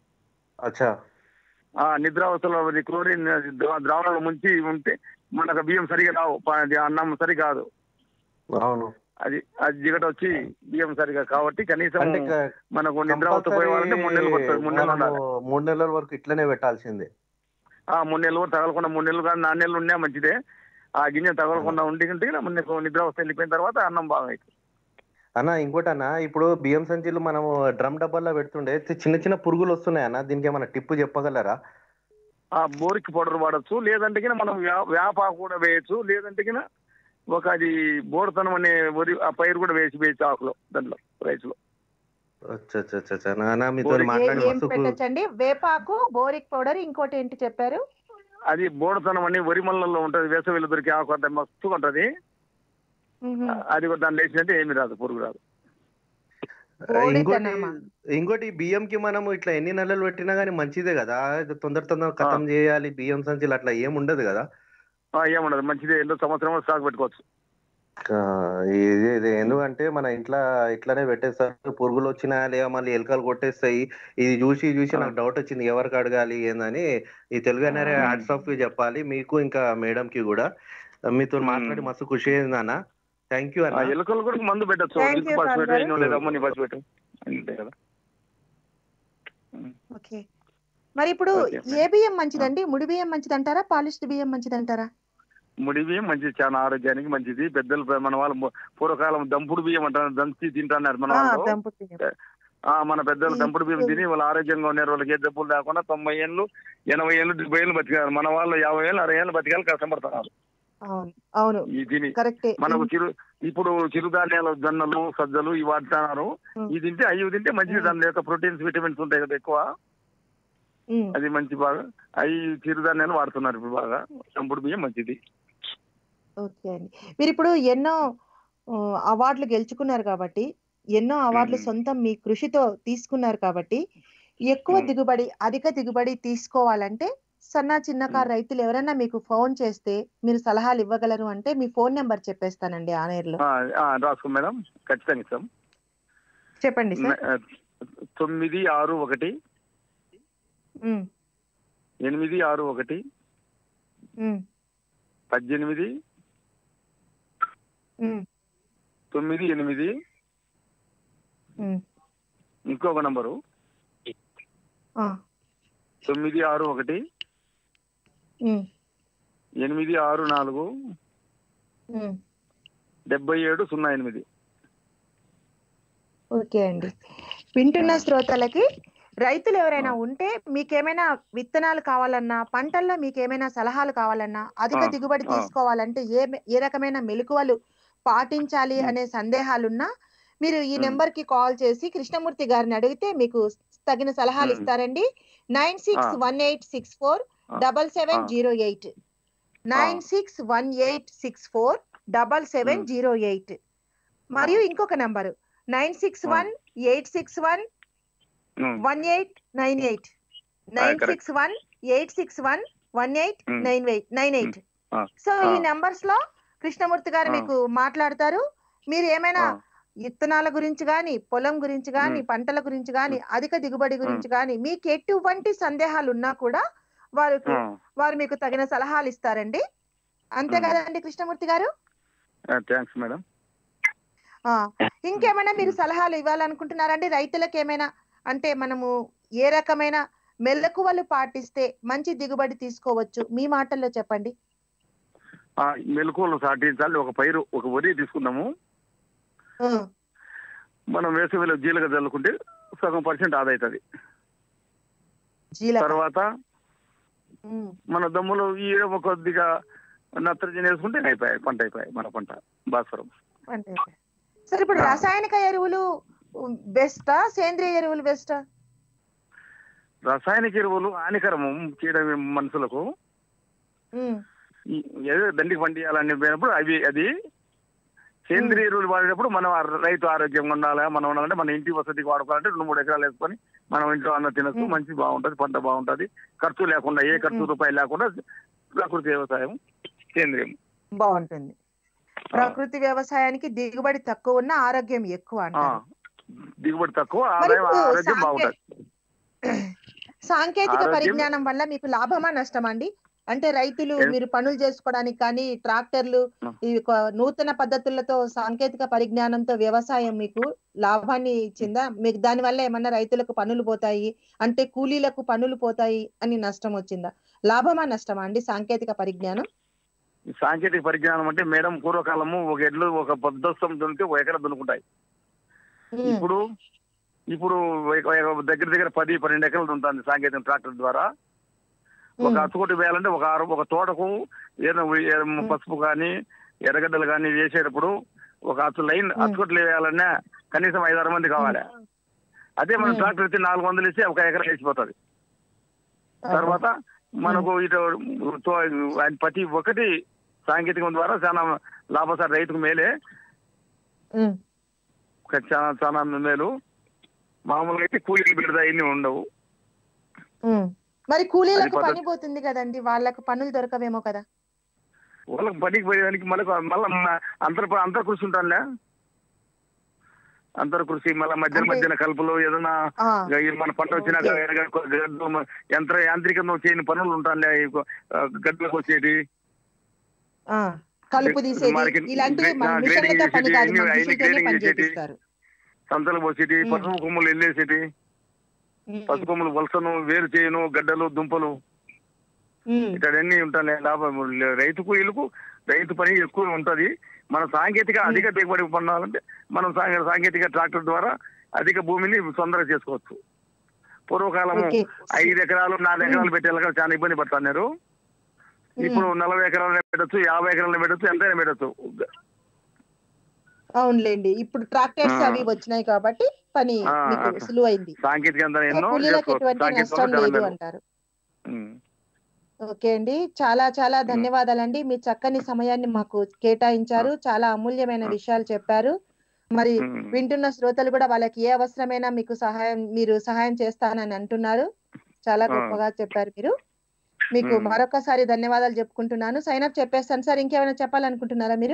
నిద్రావస్థలో క్లోరిన్ ద్రావణాలు ముంచి ఉంటే మనకు బియ్యం సరిగా రావు, అన్నం సరి కాదు. అది జిగట వచ్చి బియ్యం సరిగా కాబట్టి కనీసం మనకు నిద్రావస్థ పోయేవాళ్ళంటే 3 నెలలు పడుతుంది. 3 నెలల వరకు ఇట్లనే పెట్టాల్సిందే. 3 నెలలు కూడా తగలకుండా 3 నెలలు కానీ 4 నెలలు ఉన్నా మంచిదే. ఆ గింజ తగలకుండా ఉంటే నిద్రావస్థ వెళ్ళిపోయిన తర్వాత అన్నం బాగా అవుతుంది అన్న. ఇంకోటి అన్న, ఇప్పుడు బియ్యం సంచులు మనం డ్రమ్ డబ్బాల్లో పెడుతుండే చిన్న చిన్న పురుగులు వస్తున్నాయి అన్న, దీనికి ఏమైనా టిప్పు చెప్పగలరా? బోరిక్ పౌడర్ వాడచ్చు, లేదంటే మనం వేపాకు కూడా వేయచ్చు, లేదంటే ఒక అది బోడతనం అనే ఆ పైరు కూడా వేయచ్చు ఆకులో, దాంట్లో రైస్ లో. వేపాకు, బోరిక్ పౌడర్, ఇంకోటి ఏంటి చెప్పారు? అది బోడతనం అని వరి మల్లల్లో ఉంటది, వేసవిలో దొరికి ఆకు అంటే మస్తుగా ఉంటది. అది కూడా దాన్ని వేసినట్టే ఏమి రాదు, పురుగు రాదు. ఇంకోటి బియ్యం కి మనం ఇట్లా ఎన్ని నెలలు పెట్టినా గానీ మంచిదే కదా, తొందర ఖతం చేయాలి బియ్యం సంచులు అట్లా ఏముండదు కదా? ఏముండదు, మంచిదే. సంవత్సరం స్టాక్ పెట్టుకోవచ్చు. ఇది ఎందుకంటే మన ఇంట్లో ఇట్లానే పెట్టేస్తారు, పురుగులు వచ్చినా లేక మళ్ళీ ఎలకలు కొట్టేస్తాయి. ఇది చూసి నాకు డౌట్ వచ్చింది ఎవరికి అడగాలి ఏందని. ఈ తెలుగు ఎన్ఆర్ఐ హ్యాట్స్ ఆఫ్ చెప్పాలి మీకు, ఇంకా మేడం కి కూడా. మీతో మాట్లాడి మస్తు ఖుషి అయింది అన్న. థ్యాంక్ యూ అన్న. ఎలుకలు కూడా మందు పెట్టచ్చు. మరి ఇప్పుడు ఏ బియ్యం మంచిదండి? ముడి బియ్యం మంచిదంటారా, పాలిష్డ్ బియ్యం మంచిదంటారా? ముడి బియ్యం మంచిది, చాలా ఆరోగ్యానికి మంచిది. పెద్దలు మన వాళ్ళు పూర్వకాలం దంపుడు బియ్యం అంటారు, దంచి తింటున్నారు మన వాళ్ళు. మన పెద్దలు దంపుడు బియ్యం తిని వాళ్ళు ఆరోగ్యంగా ఉన్నారు. వాళ్ళకి ఏ జబ్బులు లేకుండా 90 ఏళ్ళు 80 ఏళ్ళు 70 ఏళ్ళు బతికారు. మన వాళ్ళు 50 ఏళ్ళు 60 ఏళ్ళు బతికాలి కష్టపడుతున్నారు. మనకు ఇప్పుడు చిరుధాన్యాలు, జొన్నలు, సజ్జలు ఇవి వాడుతున్నారు. ఇది తింటే అవి తింటే మంచిది. దాని యొక్క ప్రోటీన్స్, విటమిన్స్ ఉంటాయి కదా ఎక్కువ, అది మంచి. బాగా అవి చిరుధాన్యాలు వాడుతున్నారు ఇప్పుడు బాగా. దంపుడు బియ్యం మంచిది. ఓకే అండి. మీరు ఇప్పుడు ఎన్నో అవార్డులు గెలుచుకున్నారు కాబట్టి, ఎన్నో అవార్డులు సొంతం మీ కృషితో తీసుకున్నారు కాబట్టి, ఎక్కువ దిగుబడి, అధిక దిగుబడి తీసుకోవాలంటే సన్న చిన్నకారు రైతులు ఎవరైనా మీకు ఫోన్ చేస్తే మీరు సలహాలు ఇవ్వగలరు అంటే మీ ఫోన్ నెంబర్ చెప్పేస్తానండి ఆనేర్లో. రాసుకో మేడం, ఖచ్చితంగా ఇస్తాం. చెప్పండి సార్. 961 861 18 98. ఇంకొక నంబరు 961 864 7708. ఓకే అండి. వింటున్న శ్రోతలకి రైతులు ఎవరైనా ఉంటే మీకేమైనా విత్తనాలు కావాలన్నా, పంటల్లో మీకేమైనా సలహాలు కావాలన్నా, అధిక దిగుబడి తీసుకోవాలంటే ఏ రకమైన మెలకువలు పాటించాలి అనే సందేహాలున్నా మీరు ఈ నెంబర్ కి కాల్ చేసి కృష్ణమూర్తి గారిని అడిగితే మీకు తగిన సలహాలు ఇస్తారండి. 9618647708 9618647708 మరియు ఇంకొక నంబరు 9618611898 9618611898. సో ఈ నంబర్స్ లో కృష్ణమూర్తి గారు మీకు మాట్లాడతారు. మీరు ఏమైనా విత్తనాల గురించి గాని, పొలం గురించి గాని, పంటల గురించి గాని, అధిక దిగుబడి గురించి గాని మీకు ఎటువంటి సందేహాలు ఉన్నా కూడా వారు మీకు తగిన సలహాలు ఇస్తారండి. అంతే కదండి కృష్ణమూర్తి గారు? Thanks madam. ఇంకేమైనా మీరు సలహాలు ఇవ్వాలనుకుంటున్నారండి రైతులకు? ఏమైనా అంటే మనము ఏ రకమైన మెలకువలు పాటిస్తే మంచి దిగుబడి తీసుకోవచ్చు, మీ మాటల్లో చెప్పండి. మెలకువలు సాటించాలి. ఒక వరి తీసుకున్నాము, మనం వేసవిలో జీలక చల్లుకుంటే సగం % ఆదా అవుతుంది. తర్వాత మన దమ్ములు ఈ కొద్దిగా నత్రజని వేసుకుంటే అయిపోయాయి, పంట అయిపోయాయి మన పంట. భాస్వరం. సరే, ఇప్పుడు రసాయనిక ఎరువులు బెస్టా, సేంద్రియ ఎరువులు బెస్టా? రసాయనిక ఎరువులు హానికరము చేయడం మనుషులకు. ఏదో దండికి పండియాలని పోయినప్పుడు అది సేంద్రియ ఎరువులు వాడేటప్పుడు మనం రైతు ఆరోగ్యంగా ఉండాలి, మనం ఉండాలంటే మన ఇంటి వసతికి వాడుకోవాలంటే 2-3 ఎకరాలు వేసుకొని మనం ఇంట్లో అన్న తినచ్చు, మంచి బాగుంటది, పంట బాగుంటది, ఖర్చు లేకుండా, ఏ ఖర్చు రూపాయి లేకుండా ప్రకృతి వ్యవసాయం సేంద్రియం బాగుంటుంది. ప్రకృతి వ్యవసాయానికి దిగుబడి తక్కువ ఉన్న ఆరోగ్యం ఎక్కువ అంటారు. దిగుబడి తక్కువ, ఆరోగ్యం బాగుంటది. సాంకేతిక పరిజ్ఞానం వల్ల మీకు లాభమా నష్టమా అండి? అంటే రైతులు మీరు పనులు చేసుకోవడానికి కానీ, ట్రాక్టర్లు, ఈ నూతన పద్ధతులతో సాంకేతిక పరిజ్ఞానంతో వ్యవసాయం మీకు లాభాన్ని ఇచ్చిందా? మీకు దాని వల్ల ఏమన్నా రైతులకు పనులు పోతాయి అంటే, కూలీలకు పనులు పోతాయి అని నష్టం వచ్చిందా? లాభమా నష్టమా అండి సాంకేతిక పరిజ్ఞానం? సాంకేతిక పరిజ్ఞానం అంటే మేడం, పూర్వకాలము ఒక ఎడ్లు ఒక పొద్దస్తం దున్నితే 1 ఎకరా దున్నుకుంటాయి. ఇప్పుడు దగ్గర 10-12 ఎకరాలు ఉంటుంది సాంకేతిక ట్రాక్టర్ ద్వారా. ఒక అచ్చుకోటి వేయాలంటే ఒక తోటకు ఏదైనా పసుపు కానీ, ఎర్రగడ్డలు కానీ వేసేటప్పుడు ఒక అచ్చుకోట్లు వేయాలన్నా కనీసం 5-6 మంది కావాలి. అదే మనం ట్రాక్టర్ ఇచ్చి 400 ఇస్తే 1 ఎకరా వేసిపోతుంది. తర్వాత మనకు ప్రతి ఒక్కటి సాంకేతికం ద్వారా చాలా లాభసారి, రైతుకు మేలే, చాలా మేలు. మామూలుగా అయితే కూలీలు పెడతా ఇన్ని ఉండవు. మరి కూలీలకు పని పోతుంది కదండి, వాళ్ళకు పనులు దొరకవేమో కదా? వాళ్ళకి పనికి పోయేదానికి మళ్ళీ అంతర్ కృషి ఉంటానులే, అంతర్ కృషి మళ్ళీ మధ్యన కలుపులు ఏదైనా మన పంట వచ్చినాక యాంత్రికంగా చేయని పనులు ఉంటానులే, గడ్డలకు వచ్చేటి, కలుపు తీసేది, ఇలాంటివి మిషన్లతో పని కాదు, మనుషులతోనే పని చేపిస్తారు. సంతలు పోసేటి, పసుపు కొమ్ములు వెళ్ళేసేటి, పసుపు కొమ్ములు వలసను వేరు చేయను, గడ్డలు దుంపలు ఇక్కడన్నీ ఉంటాయి. లాభం రైతుకు ఇల్లుకు రైతు పని ఎక్కువ ఉంటది. మన సాంకేతిక అధిక దిగుబడి పొందాలంటే మనం సాంకేతిక ట్రాక్టర్ ద్వారా అధిక భూమిని తొందరగా చేసుకోవచ్చు. పూర్వకాలము 5 ఎకరాలు 4 ఎకరాలు పెట్టేలా చాలా ఇబ్బంది పడుతున్నారు. ఇప్పుడు 40 ఎకరాలను పెట్టచ్చు, 50 ఎకరాలను పెట్టచ్చు, ఎంతైనా పెట్టచ్చు. అవునులేండి, ఇప్పుడు ట్రాక్టర్స్ అవి వచ్చినాయి కాబట్టి పని సులువైంది. కూలీలకు ఎటువంటి నష్టం లేదు అంటారు. ఓకే అండి, చాలా చాలా ధన్యవాదాలండి. మీ చక్కని సమయాన్ని మాకు కేటాయించారు, చాలా అమూల్యమైన విషయాలు చెప్పారు. మరి వింటున్న శ్రోతలు కూడా వాళ్ళకి ఏ అవసరమైనా మీరు సహాయం చేస్తానని అంటున్నారు. చాలా గొప్పగా చెప్పారు మీరు. మీకు మరొకసారి ధన్యవాదాలు చెప్పుకుంటున్నాను. సైన్ అప్ చెప్పేస్తాను సార్. ఇంకేమైనా చెప్పాలనుకుంటున్నారా మీరు?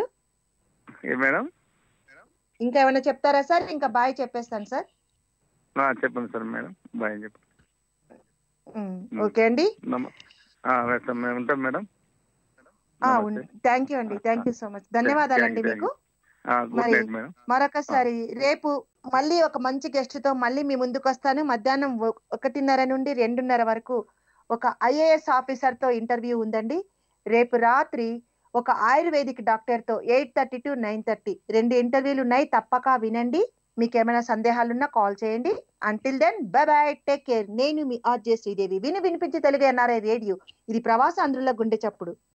ఇంకా ఏమైనా చెప్తారా సార్? ఇంకా బాయ్ చెప్పేస్తాను సార్. చెప్పండి సార్. మేడం బాయ్ చెప్పండి. ఓకే అండి, ఉంటాం మేడం. థ్యాంక్ యూ అండి, థ్యాంక్ యూ సో మచ్. ధన్యవాదాలండి మీకు. మరి మరొకసారి రేపు మళ్ళీ ఒక మంచి గెస్ట్ తో మళ్ళీ మీ ముందుకు వస్తాను. మధ్యాహ్నం 1:30 నుండి 2:30 వరకు ఒక IAS ఆఫీసర్ తో ఇంటర్వ్యూ ఉందండి. రేపు రాత్రి ఒక ఆయుర్వేదిక్ డాక్టర్ తో 8:30 to 9:30 2 ఇంటర్వ్యూలు ఉన్నాయి, తప్పక వినండి. మీకు ఏమైనా సందేహాలున్నా కాల్ చేయండి. Until then bye bye, take care. నేను మీ ఆర్జే శ్రీదేవి, వినిపించి తెలుగు ఎన్ఆర్ఐ రేడియో. ఇది ప్రవాసాంధ్రుల గుండె చప్పుడు.